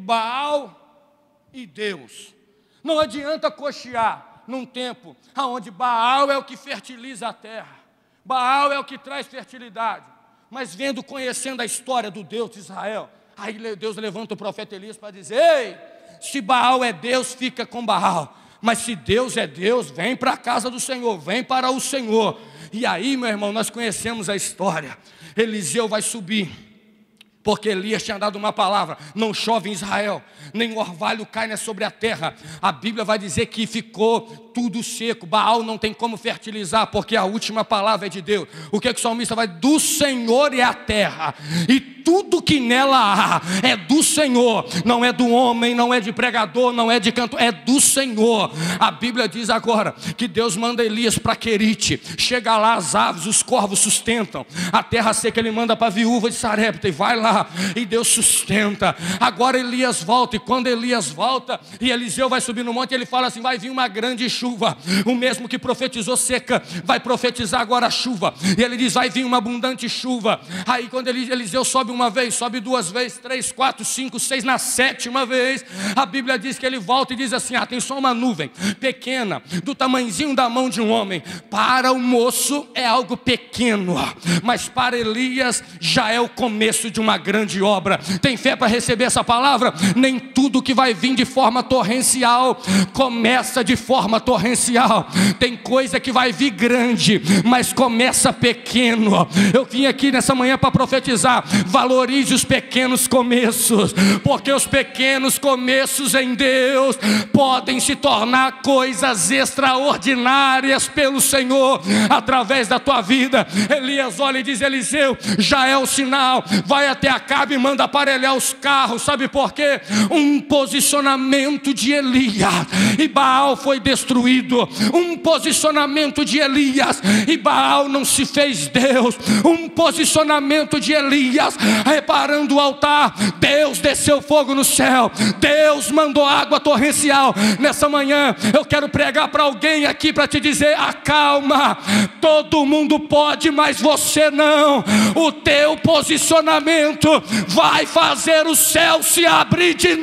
Baal e Deus. Não adianta cochear num tempo onde Baal é o que fertiliza a terra. Baal é o que traz fertilidade. Mas vendo, conhecendo a história do Deus de Israel, aí Deus levanta o profeta Elias para dizer, ei, se Baal é Deus, fica com Baal. Mas se Deus é Deus, vem para a casa do Senhor, vem para o Senhor. E aí, meu irmão, nós conhecemos a história. Eliseu vai subir, porque Elias tinha dado uma palavra, não chove em Israel, nem orvalho cai sobre a terra. A Bíblia vai dizer que ficou tudo seco. Baal não tem como fertilizar, porque a última palavra é de Deus. O que é que o salmista vai? Do Senhor é a terra, e tudo que nela há é do Senhor. Não é do homem, não é de pregador, não é de cantor, é do Senhor. A Bíblia diz agora que Deus manda Elias para Querite. Chega lá, as aves, os corvos sustentam. A terra seca ele manda para a viúva de Sarepta, e vai lá, e Deus sustenta. Agora Elias volta, e quando Elias volta, e Eliseu vai subir no monte, ele fala assim, vai vir uma grande chuva. O mesmo que profetizou seca, vai profetizar agora a chuva. E ele diz, vai vir uma abundante chuva. Aí quando Eliseu sobe uma vez, sobe duas vezes, três, quatro, cinco, seis, na sétima vez, a Bíblia diz que ele volta e diz assim, ah, tem só uma nuvem pequena, do tamanhozinho da mão de um homem. Para o moço é algo pequeno, mas para Elias já é o começo de uma grande obra. Tem fé para receber essa palavra? Nem tudo que vai vir de forma torrencial começa de forma torrencial. Tem coisa que vai vir grande, mas começa pequeno. Eu vim aqui nessa manhã para profetizar, valorize os pequenos começos, porque os pequenos começos em Deus podem se tornar coisas extraordinárias pelo Senhor, através da tua vida. Elias olha e diz, Eliseu, já é o sinal, vai até Acabe e manda aparelhar os carros. Sabe por quê? Um posicionamento de Elias, e Baal foi destruído. Um posicionamento de Elias, e Baal não se fez Deus. Um posicionamento de Elias, reparando o altar, Deus desceu fogo no céu, Deus mandou água torrencial. Nessa manhã eu quero pregar para alguém aqui para te dizer, acalma, todo mundo pode, mas você não. O teu posicionamento vai fazer o céu se abrir de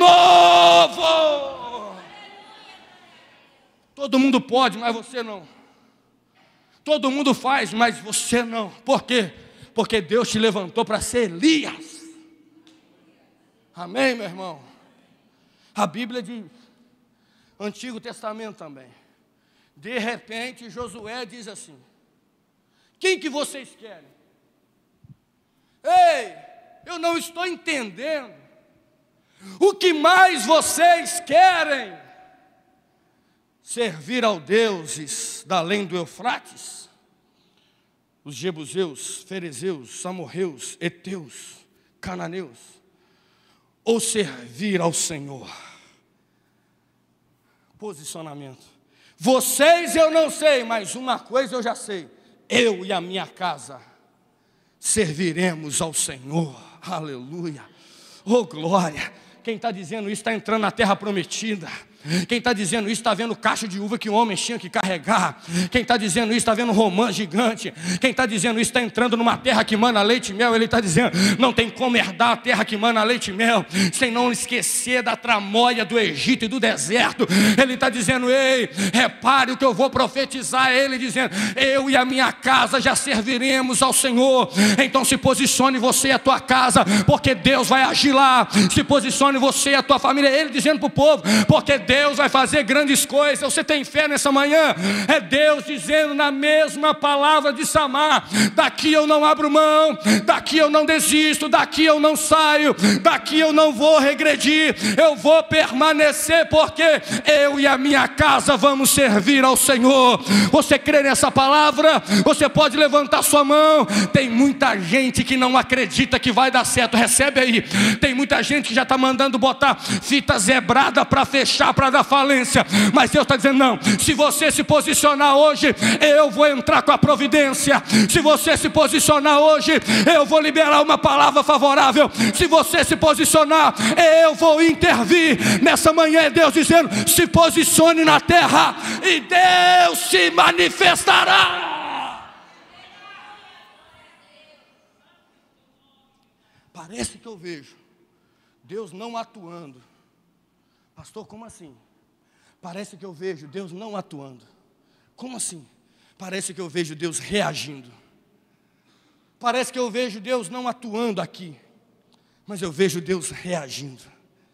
novo. Todo mundo pode, mas você não. Todo mundo faz, mas você não. Por quê? Porque Deus te levantou para ser Elias. Amém, meu irmão? A Bíblia diz, Antigo Testamento também, De repente, Josué diz assim: quem que vocês querem? Ei, eu não estou entendendo. O que mais vocês querem? Servir ao deuses da além do Eufrates? Os jebuseus, ferezeus, samorreus, heteus, cananeus? Ou servir ao Senhor? Posicionamento. Vocês eu não sei, mas uma coisa eu já sei: eu e a minha casa serviremos ao Senhor. Aleluia. Oh glória. Quem está dizendo isso está entrando na terra prometida. Quem está dizendo isso está vendo caixa de uva que o homem tinha que carregar. Quem está dizendo isso está vendo romã gigante. Quem está dizendo isso está entrando numa terra que mana leite e mel. Ele está dizendo: não tem como herdar a terra que mana leite e mel sem não esquecer da tramóia do Egito e do deserto. Ele está dizendo: ei, repare o que eu vou profetizar. Ele dizendo: eu e a minha casa já serviremos ao Senhor. Então se posicione você e a tua casa, porque Deus vai agir lá. Se posicione você e a tua família. Ele dizendo para o povo: porque Deus Deus vai fazer grandes coisas. Você tem fé nessa manhã? É Deus dizendo na mesma palavra de Samar: daqui eu não abro mão, daqui eu não desisto, daqui eu não saio, daqui eu não vou regredir, eu vou permanecer, porque eu e a minha casa vamos servir ao Senhor. Você crê nessa palavra? Você pode levantar sua mão. Tem muita gente que não acredita que vai dar certo. Recebe aí. Tem muita gente que já está mandando botar fita zebrada para fechar, para da falência, mas Deus está dizendo: não, se você se posicionar hoje, eu vou entrar com a providência. Se você se posicionar hoje, eu vou liberar uma palavra favorável. Se você se posicionar, eu vou intervir. Nessa manhã é Deus dizendo: se posicione na terra e Deus se manifestará. Parece que eu vejo Deus não atuando. Pastor, como assim? Parece que eu vejo Deus não atuando. Como assim? Parece que eu vejo Deus reagindo. Parece que eu vejo Deus não atuando aqui, mas eu vejo Deus reagindo.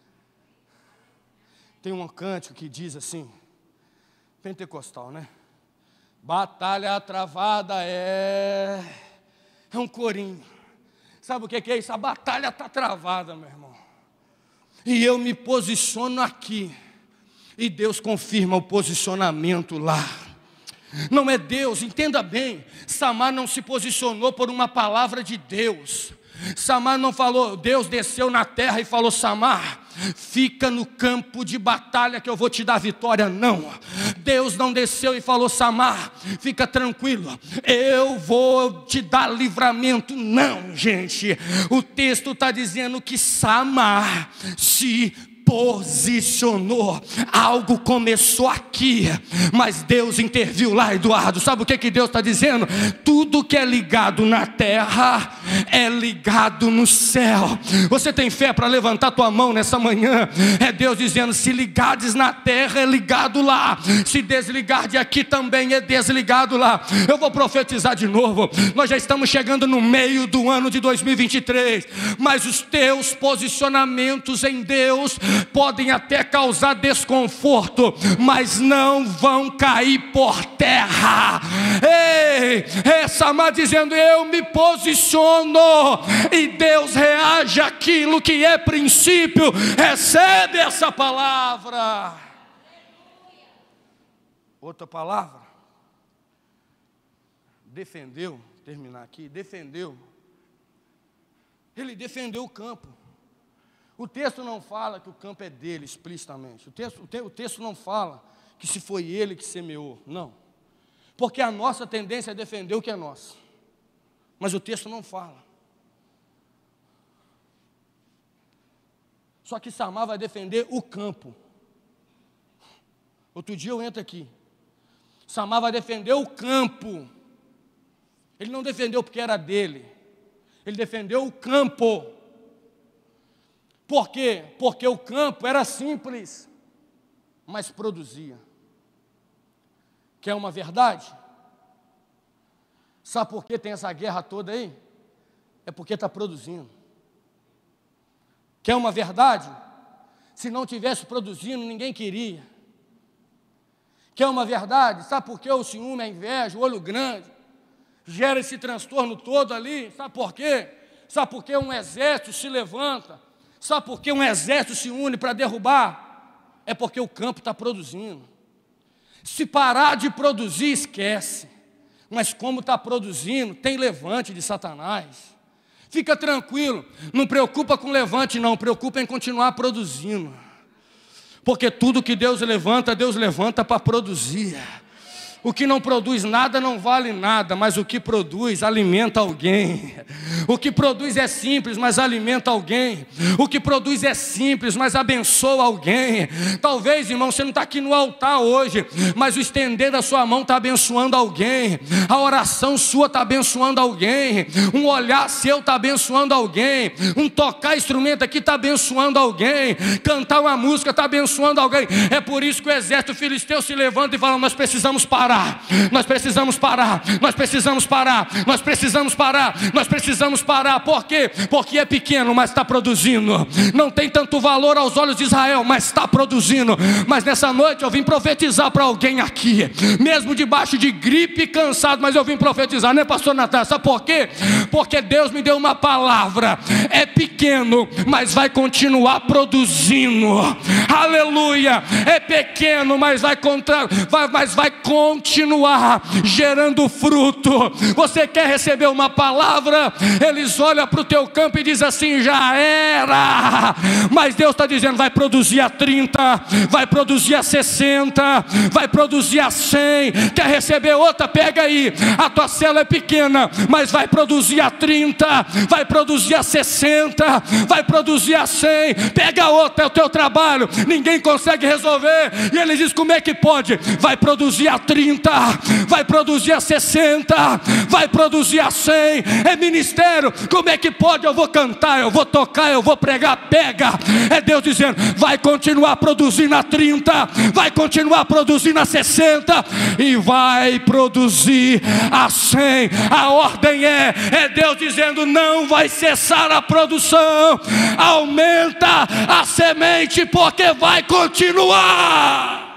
Tem um cântico que diz assim, pentecostal, né? Batalha travada é... É um corinho. Sabe o que é isso? A batalha está travada, meu irmão. E eu me posiciono aqui, e Deus confirma o posicionamento lá. Não é Deus, entenda bem, Samar não se posicionou por uma palavra de Deus. Samar não falou, Deus desceu na terra e falou: Samar, fica no campo de batalha que eu vou te dar vitória. Não, Deus não desceu e falou: Samar, fica tranquilo, eu vou te dar livramento. Não, gente, o texto está dizendo que Samar se posicionou. Algo começou aqui, mas Deus interviu lá, Eduardo. Sabe o que, que Deus está dizendo? Tudo que é ligado na terra é ligado no céu. Você tem fé para levantar tua mão nessa manhã? É Deus dizendo: se ligares na terra é ligado lá, se desligar de aqui também é desligado lá. Eu vou profetizar de novo. Nós já estamos chegando no meio do ano de dois mil e vinte e três, mas os teus posicionamentos em Deus podem até causar desconforto, mas não vão cair por terra. Ei, é Samar dizendo: eu me posiciono, e Deus reage àquilo que é princípio. Recebe essa palavra. Outra palavra, defendeu, terminar aqui, defendeu. Ele defendeu o campo. O texto não fala que o campo é dele explicitamente. O texto, o, te, o texto não fala que se foi ele que semeou. Não. Porque a nossa tendência é defender o que é nosso. Mas o texto não fala. Só que Samar vai defender o campo. Outro dia eu entro aqui. Samar vai defender o campo. Ele não defendeu porque era dele. Ele defendeu o campo. Por quê? Porque o campo era simples, mas produzia. Quer uma verdade? Sabe por que tem essa guerra toda aí? É porque está produzindo. Quer uma verdade? Se não tivesse produzindo, ninguém queria. Que é uma verdade? Sabe por que o ciúme, a inveja, o olho grande, gera esse transtorno todo ali? Sabe por quê? Sabe por que um exército se levanta? Sabe por que um exército se une para derrubar? É porque o campo está produzindo. Se parar de produzir, esquece. Mas como está produzindo, tem levante de Satanás. Fica tranquilo, não preocupa com levante não, preocupa em continuar produzindo. Porque tudo que Deus levanta, Deus levanta para produzir. O que não produz nada não vale nada, mas o que produz alimenta alguém. O que produz é simples, mas alimenta alguém. O que produz é simples, mas abençoa alguém. Talvez, irmão, você não está aqui no altar hoje, mas o estender da sua mão está abençoando alguém. A oração sua está abençoando alguém. Um olhar seu está abençoando alguém. Um tocar instrumento aqui está abençoando alguém. Cantar uma música está abençoando alguém. É por isso que o exército filisteu se levanta e fala: nós precisamos parar. Nós precisamos parar, nós precisamos parar, nós precisamos parar, nós precisamos parar. Por quê? Porque é pequeno, mas está produzindo. Não tem tanto valor aos olhos de Israel, mas está produzindo. Mas nessa noite eu vim profetizar para alguém aqui, mesmo debaixo de gripe e cansado, mas eu vim profetizar, né, pastor Natália? Sabe por quê? Porque Deus me deu uma palavra. É pequeno, mas vai continuar produzindo. Aleluia! É pequeno, mas vai contra, vai, mas vai continuar continuar gerando fruto. Você quer receber uma palavra? Eles olham para o teu campo e dizem assim: já era. Mas Deus está dizendo: vai produzir a trinta, vai produzir a sessenta, vai produzir a cem. Quer receber outra? Pega aí. A tua célula é pequena, mas vai produzir a trinta, vai produzir a sessenta, vai produzir a cem. Pega outra, é o teu trabalho, ninguém consegue resolver. E ele diz: como é que pode? Vai produzir a trinta, vai produzir a sessenta, vai produzir a cem. É ministério. Como é que pode? Eu vou cantar, eu vou tocar, eu vou pregar. Pega. É Deus dizendo: vai continuar produzindo a trinta, vai continuar produzindo a sessenta e vai produzir a cem. A ordem é, é Deus dizendo: não vai cessar a produção, aumenta a semente, porque vai continuar.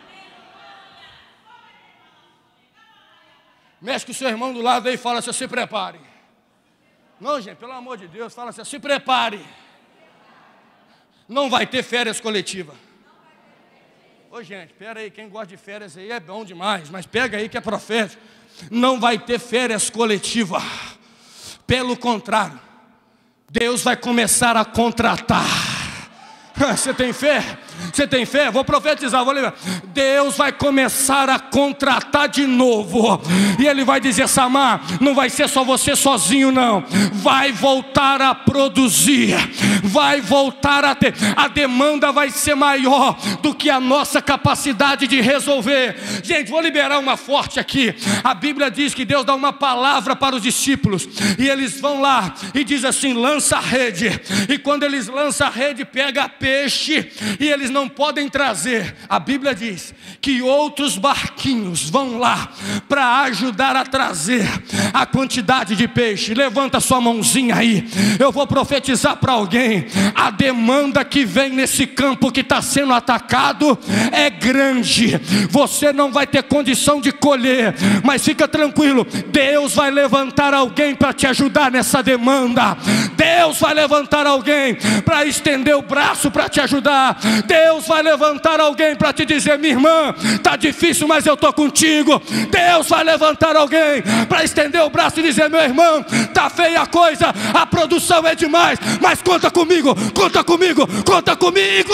Mexe com o seu irmão do lado aí e fala assim: se prepare. Não, gente, pelo amor de Deus, fala assim: se prepare. Não vai ter férias coletivas. Ô, gente, pera aí, quem gosta de férias aí é bom demais, mas pega aí que é profético. Não vai ter férias coletivas. Pelo contrário, Deus vai começar a contratar. Você tem fé? Você tem fé? Vou profetizar, vou lembrar. Deus vai começar a contratar de novo. E Ele vai dizer: Samar, não vai ser só você sozinho não. Vai voltar a produzir. Vai voltar a ter. A demanda vai ser maior do que a nossa capacidade de resolver. Gente, vou liberar uma forte aqui. A Bíblia diz que Deus dá uma palavra para os discípulos. E eles vão lá e diz assim: lança a rede. E quando eles lançam a rede, pega peixe. E eles não podem trazer. A Bíblia diz que outros barquinhos vão lá para ajudar a trazer a quantidade de peixe. Levanta sua mãozinha aí. Eu vou profetizar para alguém. A demanda que vem nesse campo que está sendo atacado é grande. Você não vai ter condição de colher, mas fica tranquilo, Deus vai levantar alguém para te ajudar nessa demanda. Deus vai levantar alguém para estender o braço para te ajudar. Deus vai levantar alguém para te dizer: minha irmã, está difícil, mas eu estou contigo. Deus vai levantar alguém para estender o braço e dizer: meu irmão, está feia a coisa, a produção é demais, mas conta comigo, conta comigo, conta comigo.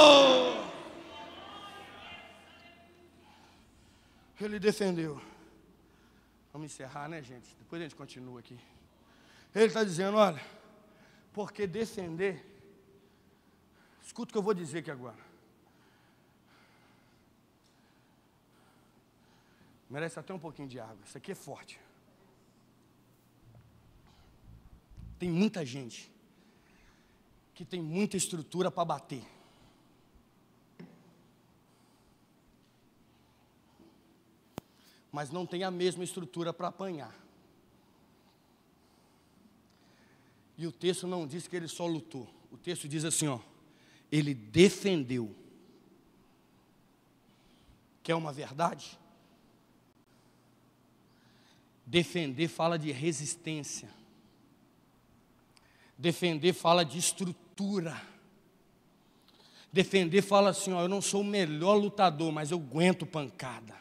Ele defendeu. Vamos encerrar, né, gente? Depois a gente continua aqui. Ele está dizendo: olha, porque defender. Escuta o que eu vou dizer aqui agora. Merece até um pouquinho de água. Isso aqui é forte. Tem muita gente que tem muita estrutura para bater. Mas não tem a mesma estrutura para apanhar. E o texto não diz que ele só lutou. O texto diz assim, ó: ele defendeu. porque é uma verdade. Defender fala de resistência. Defender fala de estrutura. Defender fala assim, ó, eu não sou o melhor lutador, mas eu aguento pancada.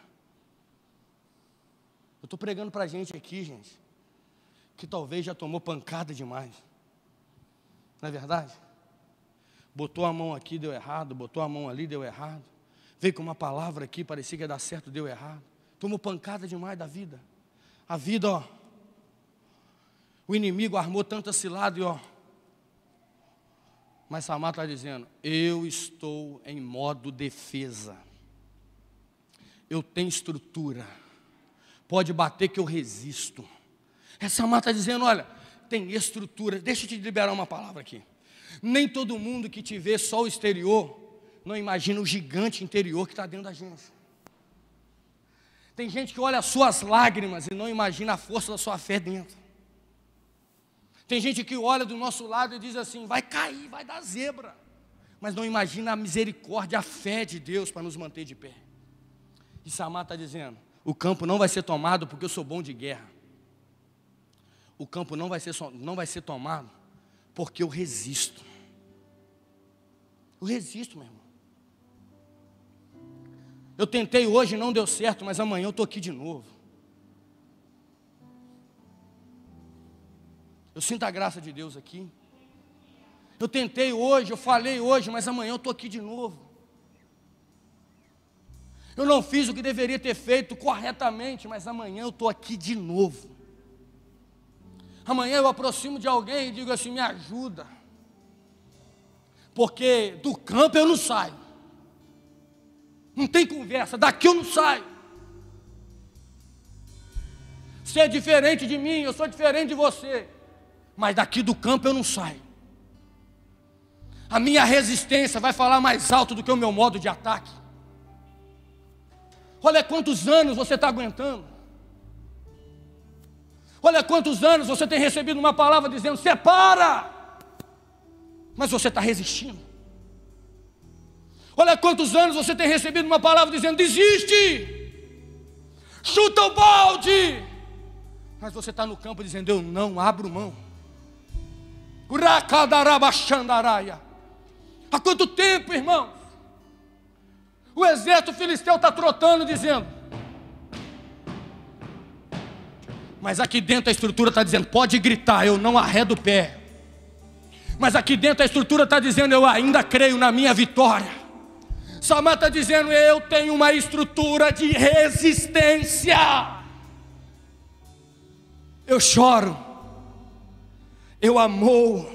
Eu estou pregando para gente aqui, gente, que talvez já tomou pancada demais. Não é verdade? Botou a mão aqui, deu errado. Botou a mão ali, deu errado. Veio com uma palavra aqui, parecia que ia dar certo, deu errado. Tomou pancada demais da vida. A vida, ó. O inimigo armou tanta cilada e, ó. Mas Samar está dizendo, eu estou em modo defesa. Eu tenho estrutura. Pode bater que eu resisto. Essa Samar está dizendo, olha, tem estrutura. Deixa eu te liberar uma palavra aqui. Nem todo mundo que te vê só o exterior, não imagina o gigante interior que está dentro da gente. Tem gente que olha as suas lágrimas e não imagina a força da sua fé dentro. Tem gente que olha do nosso lado e diz assim, vai cair, vai dar zebra. Mas não imagina a misericórdia, a fé de Deus para nos manter de pé. E Samar está dizendo, o campo não vai ser tomado porque eu sou bom de guerra. O campo não vai ser, não vai ser tomado porque eu resisto. Eu resisto, meu irmão. Eu tentei hoje, não deu certo, mas amanhã eu estou aqui de novo. Eu sinto a graça de Deus aqui. Eu tentei hoje, eu falei hoje, mas amanhã eu estou aqui de novo. Eu não fiz o que deveria ter feito corretamente, mas amanhã eu estou aqui de novo. Amanhã eu aproximo de alguém e digo assim, me ajuda. Porque do campo eu não saio. Não tem conversa, daqui eu não saio. Você é diferente de mim, eu sou diferente de você. Mas daqui do campo eu não saio. A minha resistência vai falar mais alto do que o meu modo de ataque. Olha quantos anos você está aguentando. Olha quantos anos você tem recebido uma palavra dizendo, separa. Mas você está resistindo. Olha quantos anos você tem recebido uma palavra dizendo, desiste. Chuta o balde. Mas você está no campo dizendo, eu não abro mão. Há quanto tempo, irmão? O exército filisteu está trotando dizendo, mas aqui dentro a estrutura está dizendo, pode gritar, eu não arredo o pé. Mas aqui dentro a estrutura está dizendo, eu ainda creio na minha vitória. Samar está dizendo, eu tenho uma estrutura de resistência. Eu choro. Eu amo,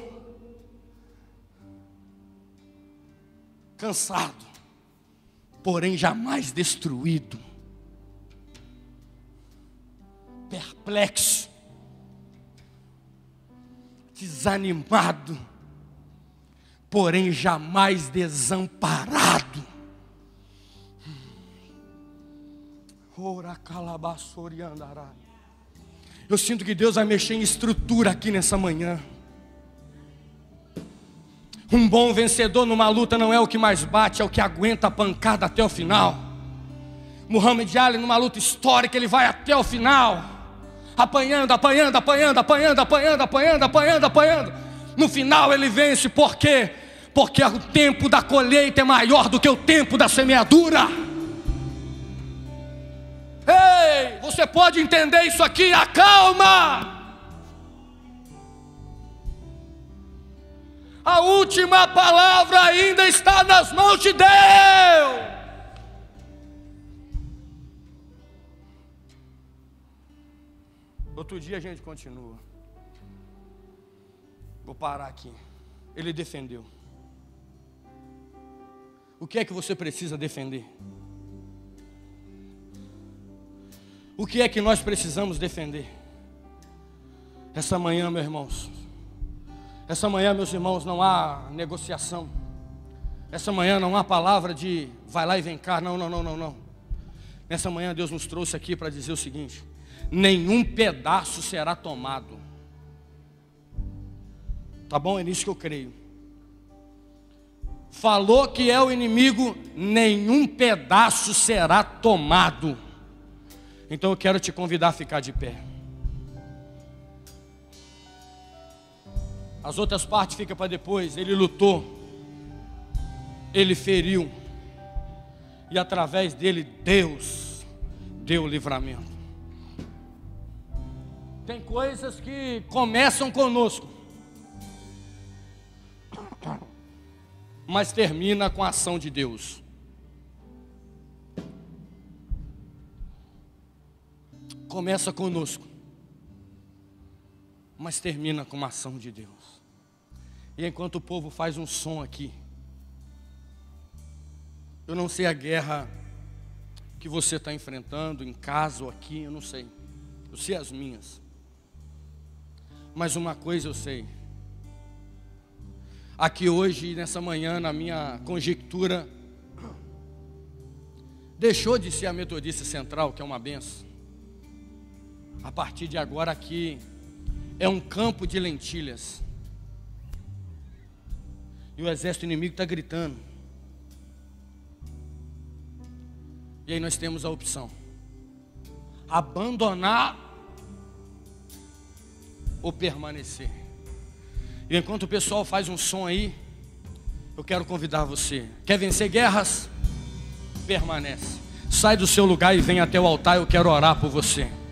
cansado, porém jamais destruído, perplexo, desanimado, porém jamais desamparado. Ora calabaçori andará. Eu sinto que Deus vai mexer em estrutura aqui nessa manhã. Um bom vencedor numa luta não é o que mais bate, é o que aguenta a pancada até o final. Muhammad Ali numa luta histórica, ele vai até o final, apanhando, apanhando, apanhando, apanhando, apanhando, apanhando, apanhando, apanhando. No final ele vence, por quê? Porque o tempo da colheita é maior do que o tempo da semeadura. Ei, você pode entender isso aqui? Acalma. A última palavra ainda está nas mãos de Deus. Outro dia a gente continua. Vou parar aqui. Ele defendeu. O que é que você precisa defender? O que é que nós precisamos defender? Essa manhã, meus irmãos, essa manhã, meus irmãos, não há negociação. Essa manhã não há palavra de vai lá e vem cá. Não, não, não, não, não. Nessa manhã Deus nos trouxe aqui para dizer o seguinte: nenhum pedaço será tomado. Tá bom? É nisso que eu creio. falou que é o inimigo, nenhum pedaço será tomado. Então eu quero te convidar a ficar de pé. As outras partes ficam para depois. Ele lutou, ele feriu, e através dele Deus deu o livramento. Tem coisas que começam conosco, mas termina com a ação de Deus. Começa conosco, mas termina com uma ação de Deus. E enquanto o povo faz um som aqui, eu não sei a guerra que você está enfrentando, em casa ou aqui, eu não sei. Eu sei as minhas. Mas uma coisa eu sei. Aqui hoje, nessa manhã, na minha conjectura, deixou de ser a Metodista Central, que é uma benção. A partir de agora aqui é um campo de lentilhas. E o exército inimigo está gritando. E aí nós temos a opção: abandonar ou permanecer. E enquanto o pessoal faz um som aí, eu quero convidar você. Quer vencer guerras? Permanece. Sai do seu lugar e vem até o altar, eu quero orar por você.